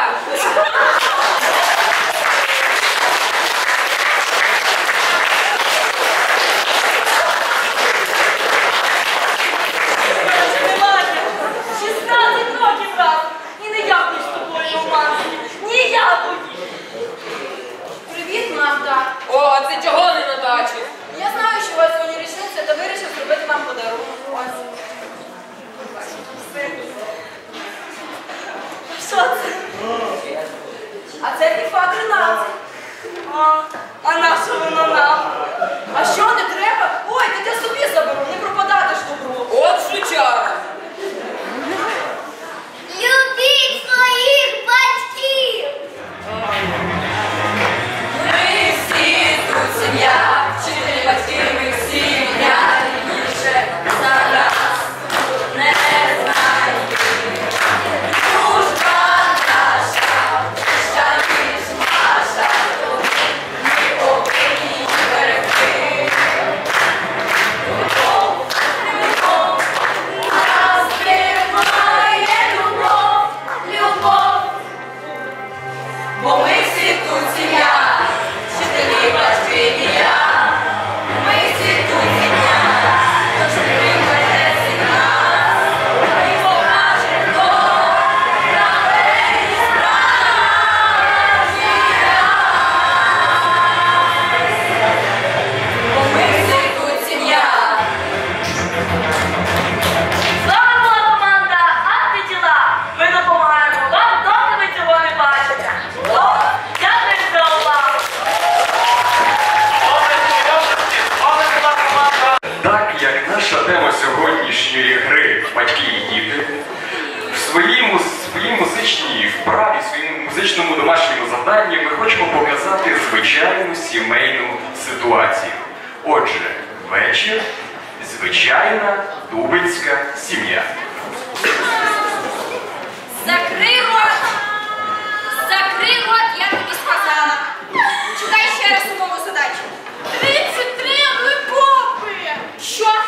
Немає. шістнадцять років разом. І не я між тобою романтики. Ніякої. Привіт, Марта. О, а це чого не на дачі? Я знаю, що у вас сьогодні річниця, та вирішив зробити вам подарунок. Ось. Що це? А це FIFA тринадцять. А, а на що воно нам? А що, не треба? Ой, та я собі заберу, не пропадати ж добру. От жучара. Любіть своїх батьків! Ми всі тут сім'я, вчителі, батьки, ми всі рівня, рівніше за нас не знає. Дружба наша, ще ніж наша, ми повинні її берегти. Любов, любов, нас тримає любов, любов, бо ми всі тут сім'я, вчителі, батьки і я. Ми всі тут сім'я, тож підтримуйте всі нас, і покажемо, хто правильні справжні раз. Бо ми всі тут сім'я. З вами була команда «Антитіла». Ми допомагаємо вам, доки ви цього не бачите. О, дякую за увагу. Так як наша тема сьогоднішньої гри «Батьки і діти» в своїй, мус- своїй музичній вправі, в своєму музичному домашньому завданні ми хочемо показати звичайну сімейну ситуацію. Отже, вечір, звичайна дубинська сім'я. Закрий рот! Закрий рот, я тобі сказала. Читай ще раз умову задачу. тридцять три обликопи. Що?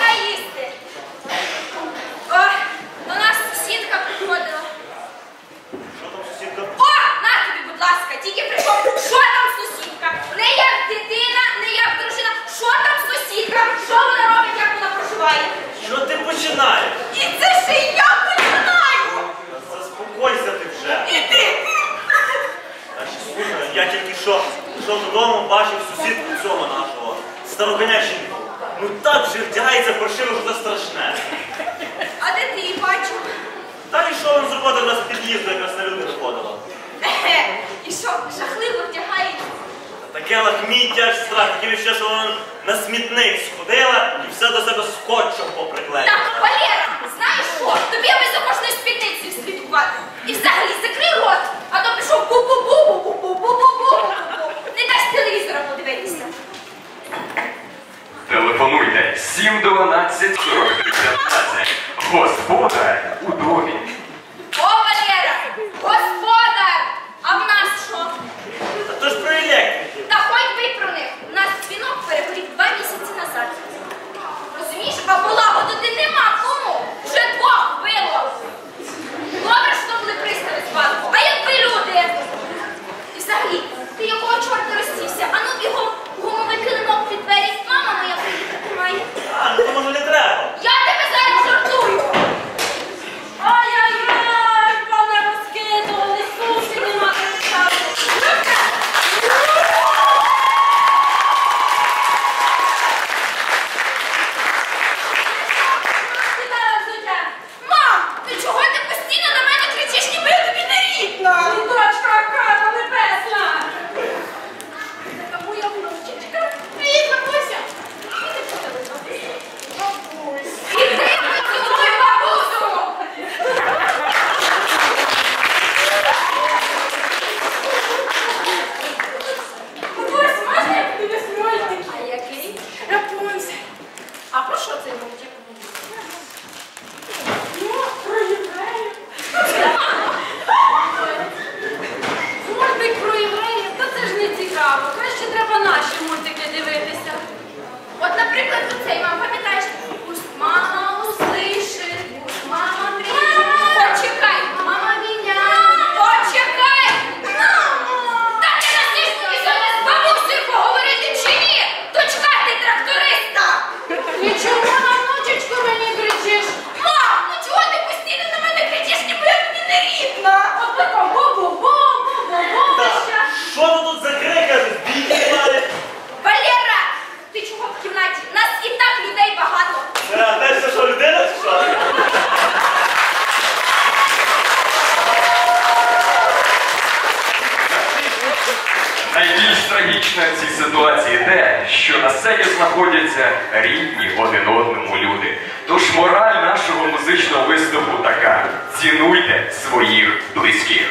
дай їсти. О, до нас сусідка приходила. Що там сусідка? О, на тобі, будь ласка, тільки прийшов. Що там сусідка? Не як дитина, не як дружина. Що там сусідка? Що вона робить, як вона проживає? Що ти починаєш? І це ще й я починаю. Заспокойся ти вже. Іди. Значить, слухай, я тільки що пішов додому, бачив сусідку цього нашого, староконя жінку. Ну так вже вдягається паршиво, що це страшне. А де ти її бачив? Та і що він зробити в нас з під'їзду, якраз на люди виходила? Еге, і що, жахливо вдягається? Таке лахміття аж страх, таке ще, що вона на смітник сходила і все до себе скотчем поприклеїла. Так, Валера, знаєш що? Тобі аби за кожною спідницею слідкувати. І взагалі закрий рот, а то пішов бу-бу-бу-бу-бу-бу-бу-бу-бу. Не дасть телевізора подивитися. Телефонуйте сім дванадцять сорок три п'ятнадцять. Господар у домі. О, Валера, господар! А в нас що? А то ж про електриків. Та хоч би й про них. У нас дзвінок перегорів два місяці назад. Розумієш, а полагодити нема кому. Вже двох вбило. Добре, що були пристави з банку. А якби люди? І взагалі, ти якого чорта розсівся? Ану бігом гумовий килимок під двері. Мама моя приїхати має. А, ну то може не треба. Я тебе зараз жартую. Ай-яй-яй, пане розкидували, суші нема кричати. Мам, ти чого ти постійно на мене кричиш, ніби я тобі не рідна? І дочка ката небесна. Така моя внучечка. Привіт, бабуся. Бабусь. Іди, поцілуй бабусю. Бабусь, можна я подивлюсь мультик? А який? Рапунцель. А про що цей мультик? Ну, про євреїв. Мультик про євреїв? Та це ж не цікаво. Краще треба наші мультики дивитися. От, наприклад, оцей, мам, пам'ятаєш? Пусть мама услышит, пусть мама приедет. Почекай, мама меня. Почекай. Так ти насиш мені сьогодні з бабусею поговорити чи ні? Дочка ти тракториста. Нічого на внучечку мені кричиш. Мам, ну чого ти постійно на мене кричиш, ніби я тобі не рідна? От така бу-бу-бу, бу-бу-бу. Що ви тут за крика? Бійки немає. Валера, ти чого в кімнаті? Нас і так людей багато. А те, що що людина, чи що? Найбільш трагічне в цій ситуації те, що на сцені знаходяться рідні один одному люди. Тож мораль нашого музичного виступу така: цінуйте своїх близьких.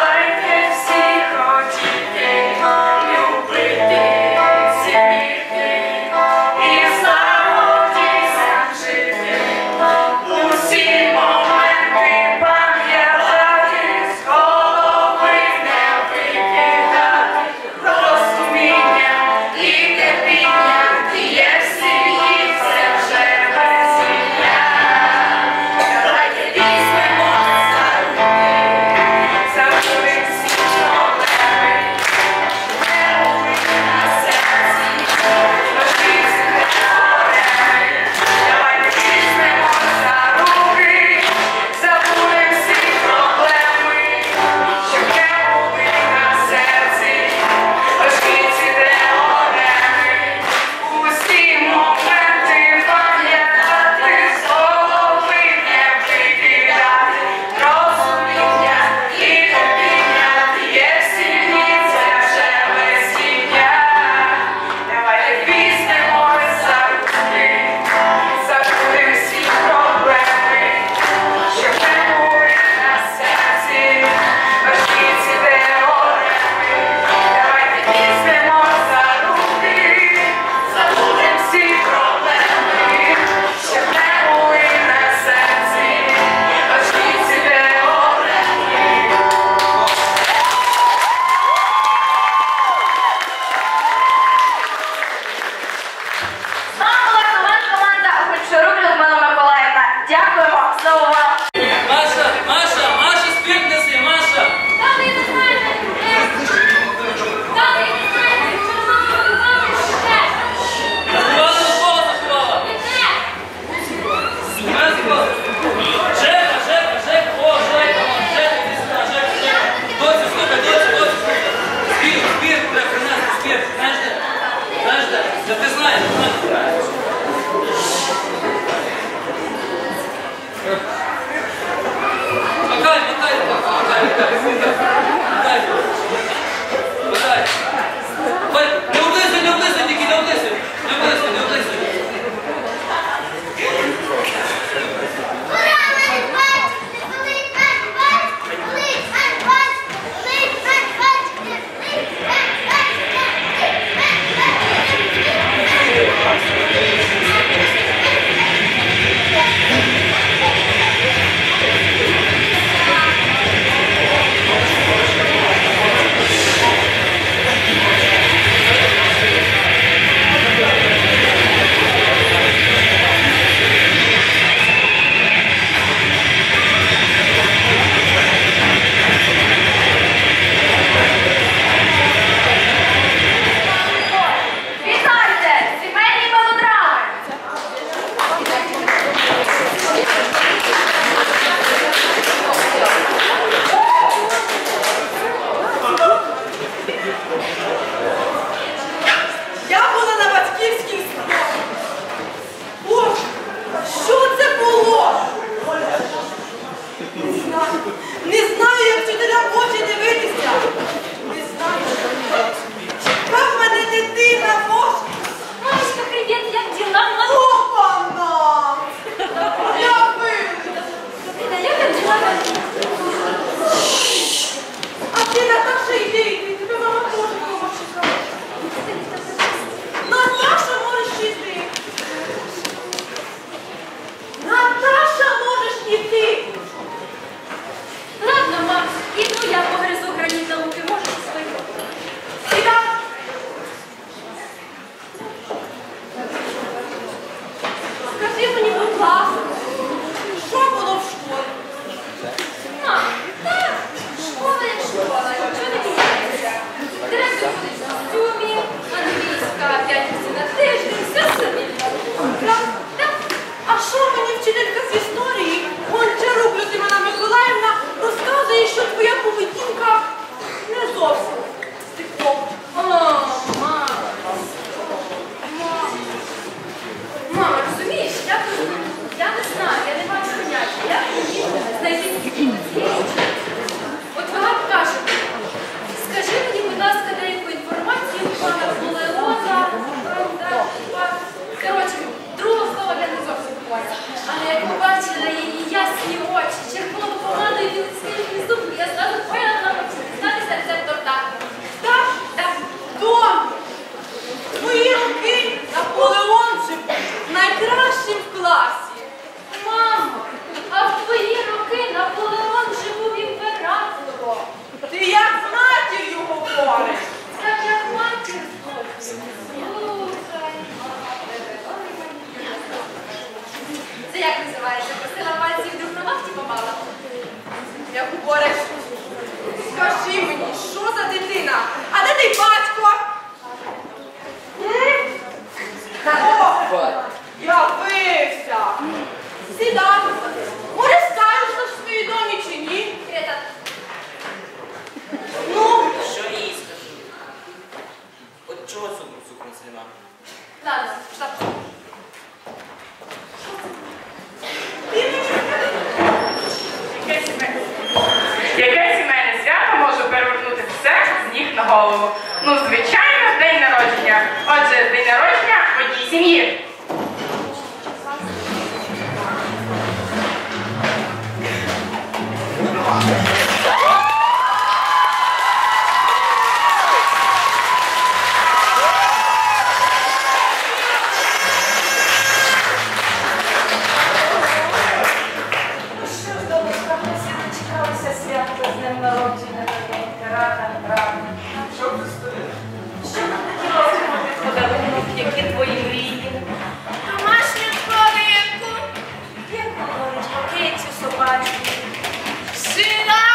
Давайте всі хотіти, любити, цінити. Дай. Дай. Дай. Не облизуй, не облизуй, тільки не облизуй. Не облизуй, не облизуй. Ну, звичайно, день народження. Отже, день народження в одній сім'ї. Які твої мрії? Домашню тваринку. Яку, Лорочко, кицю, собачку? Сина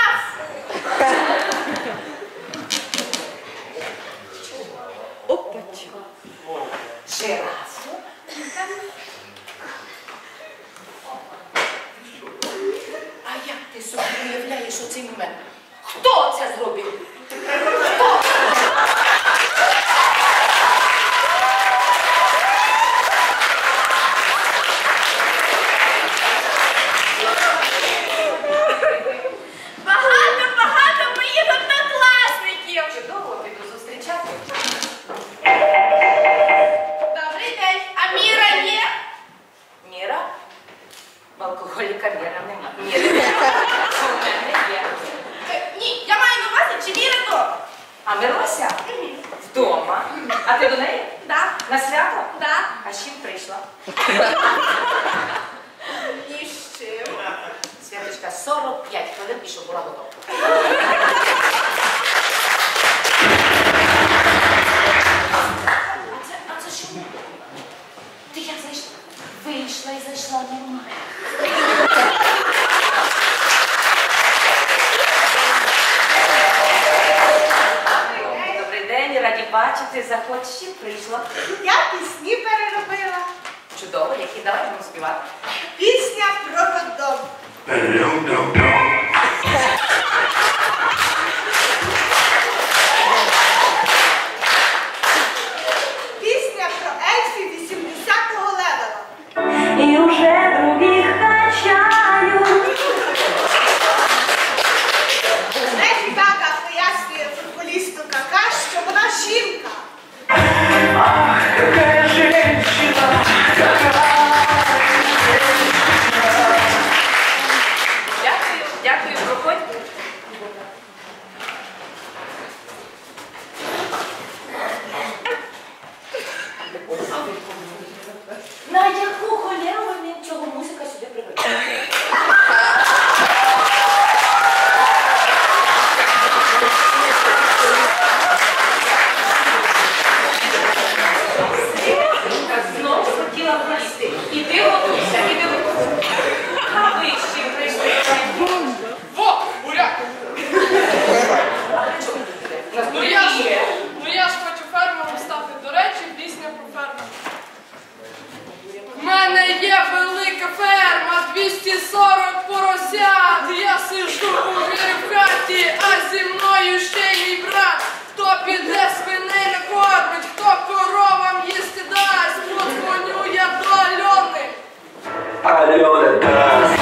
А Мирося? Вдома. А ти до неї? Да. На свято? Да. А з чим прийшла? Ні з чим. Святочка, сорок п'ять хвилин і щоб була готова. А це, а це чому? Ти як зайшла? Вийшла і зайшла нормально. Добрий день, раді бачити. Заходь, з чим прийшла? Я пісні переробила. Чудово, які давай будемо співати. Пісня про роддом. Пісня про Ельфі вісімдесятого левела. І уже других качаю. Леді Гага пояснює футболісту Кака, що вона жінка. Ах, какая женщина, Дякую, дякую, проходьте. На яку холєру він цього музика сюди привели? Знову хотіла влізти. Іди готуйся, іди готуйся. А ви з чим прийшли? Во, буряк! А при чому тут іде? У нас Ну буряки я ж, є. ну я ж хочу фермером стати. До речі, пісня про фермера. В мене є велика ферма, двісті сорок поросят. Я сижу у вірі в хаті, а зі мною ще й мій брат. Хто піде свиней накормить, хто коровам їсти дасть. Подзвоню я до Альони. Альона дасть.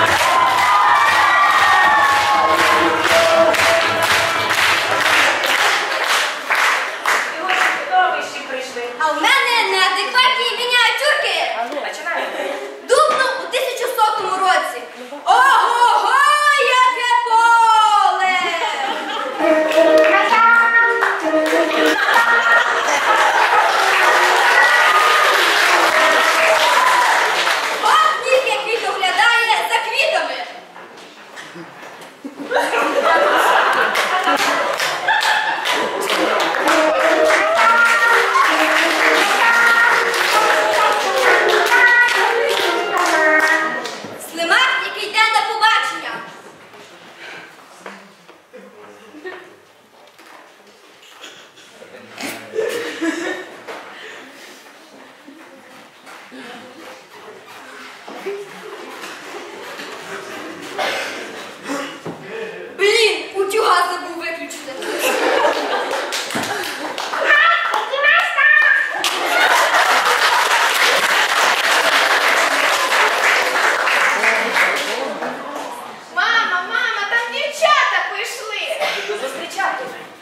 І ось хто ви ще прийшли? А в мене неадекватні мініатюрки. А ну, починаємо. Дубно у тисяча сотому році. Ого-го, яке поле! Гопнік, який доглядає за квітами. Слимак, який йде на побачення. Блін, утюга забув виключити. Мама, мама, там дівчата прийшли. Буду зустрічати.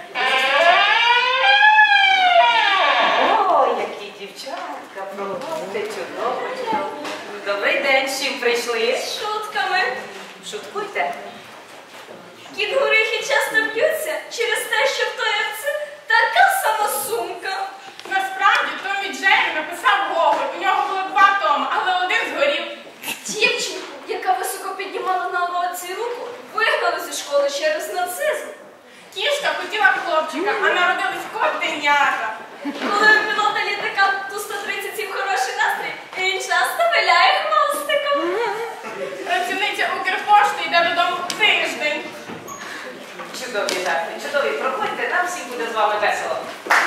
Ой, які дівчатка, проходьте, чудово, чудово. Добрий день, з чим прийшли? З шутками. Шуткуйте. Кінгурихи часто б'ються через те, що в той овці така сама сумка. Насправді, Том і Джері написав Гоголь. У нього було два томи, але один згорів. Дівчинку, яка високо піднімала на уроці руку, вигнали зі школи через нацизм. Кішка хотіла хлопчика, а народились котенята. Коли у пілота літака Ту сто тридцять сім хороший настрій, він часто виляє хвостиком. Працівниця Укрпошти йде додому тиждень. Чудові жарти, чудові. Проходьте, нам всім буде з вами весело.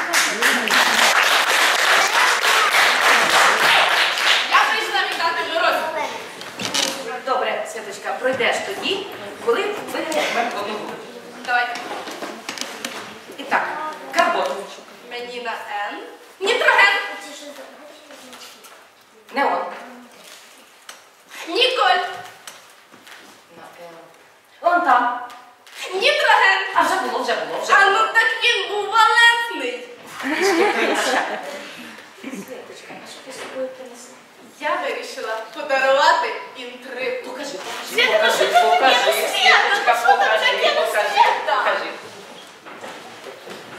Я прийшла вітати Миросю. Добре, Святочка, пройдеш тоді, коли виграєш мертву ногу. Давайте. І так, карбон, Мені на Н. Нітроген. неон, Ніколь. на Н. Вон там. Нітроген. А вже було, вже було, вже А було. ну так він був валентний. Святочка, а що ти з собою принесла? Я вирішила подарувати інтригу. Покажи, покажи, Свята, ну що покажи, це таке? покажи, Ну, Свята, Святочка, ну що це покажи, таке? Ну, покажи, Свята. покажи.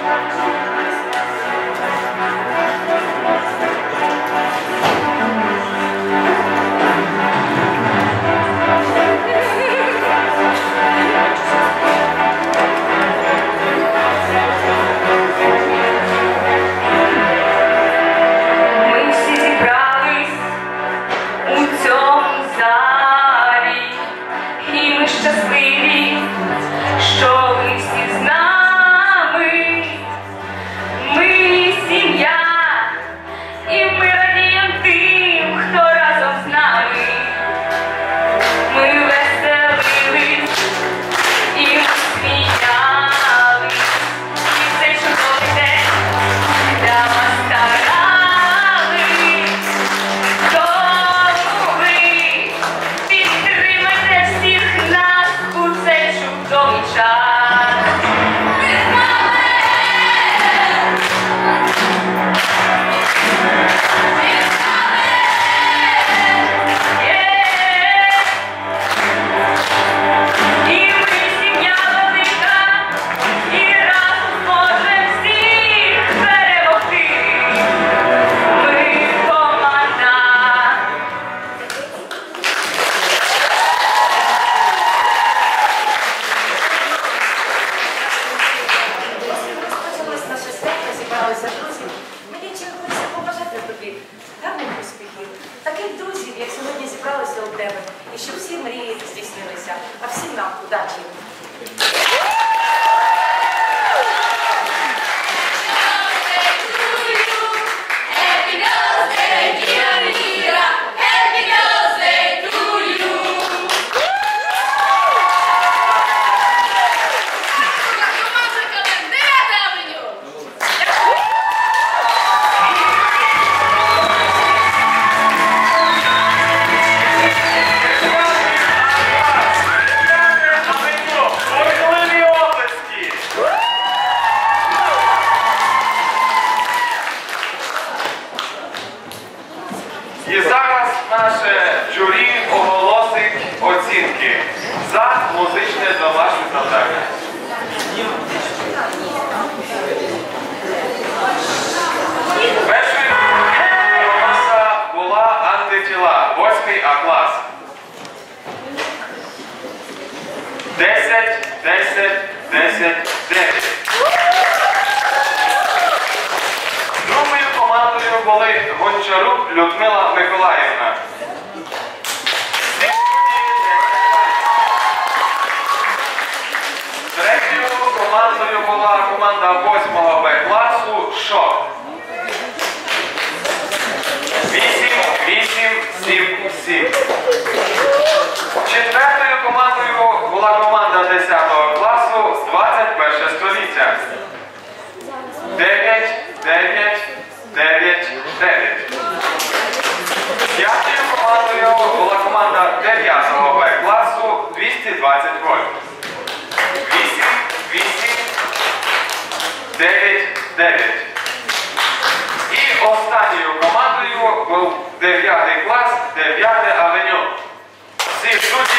І зараз наше журі оголосить оцінки за музичне домашнє завдання. Першою у нас була антитіла, восьмий А клас. десять, десять, десять, дев'ять. Другою командою були Гончарук Людмила Миколаївна. Третьою командою була команда восьмого Б класу «Шок». вісім, вісім, сім, сім. Четвертою командою була команда десятого класу двадцять перше століття. дев'ять, дев'ять, дев'ять, дев'ять. П'ятою командою була команда дев'ятого Б класу двісті двадцять вольт. вісім, вісім, дев'ять, дев'ять. І останньою командою був дев'ятий клас, дев'яте авеню. Всі судді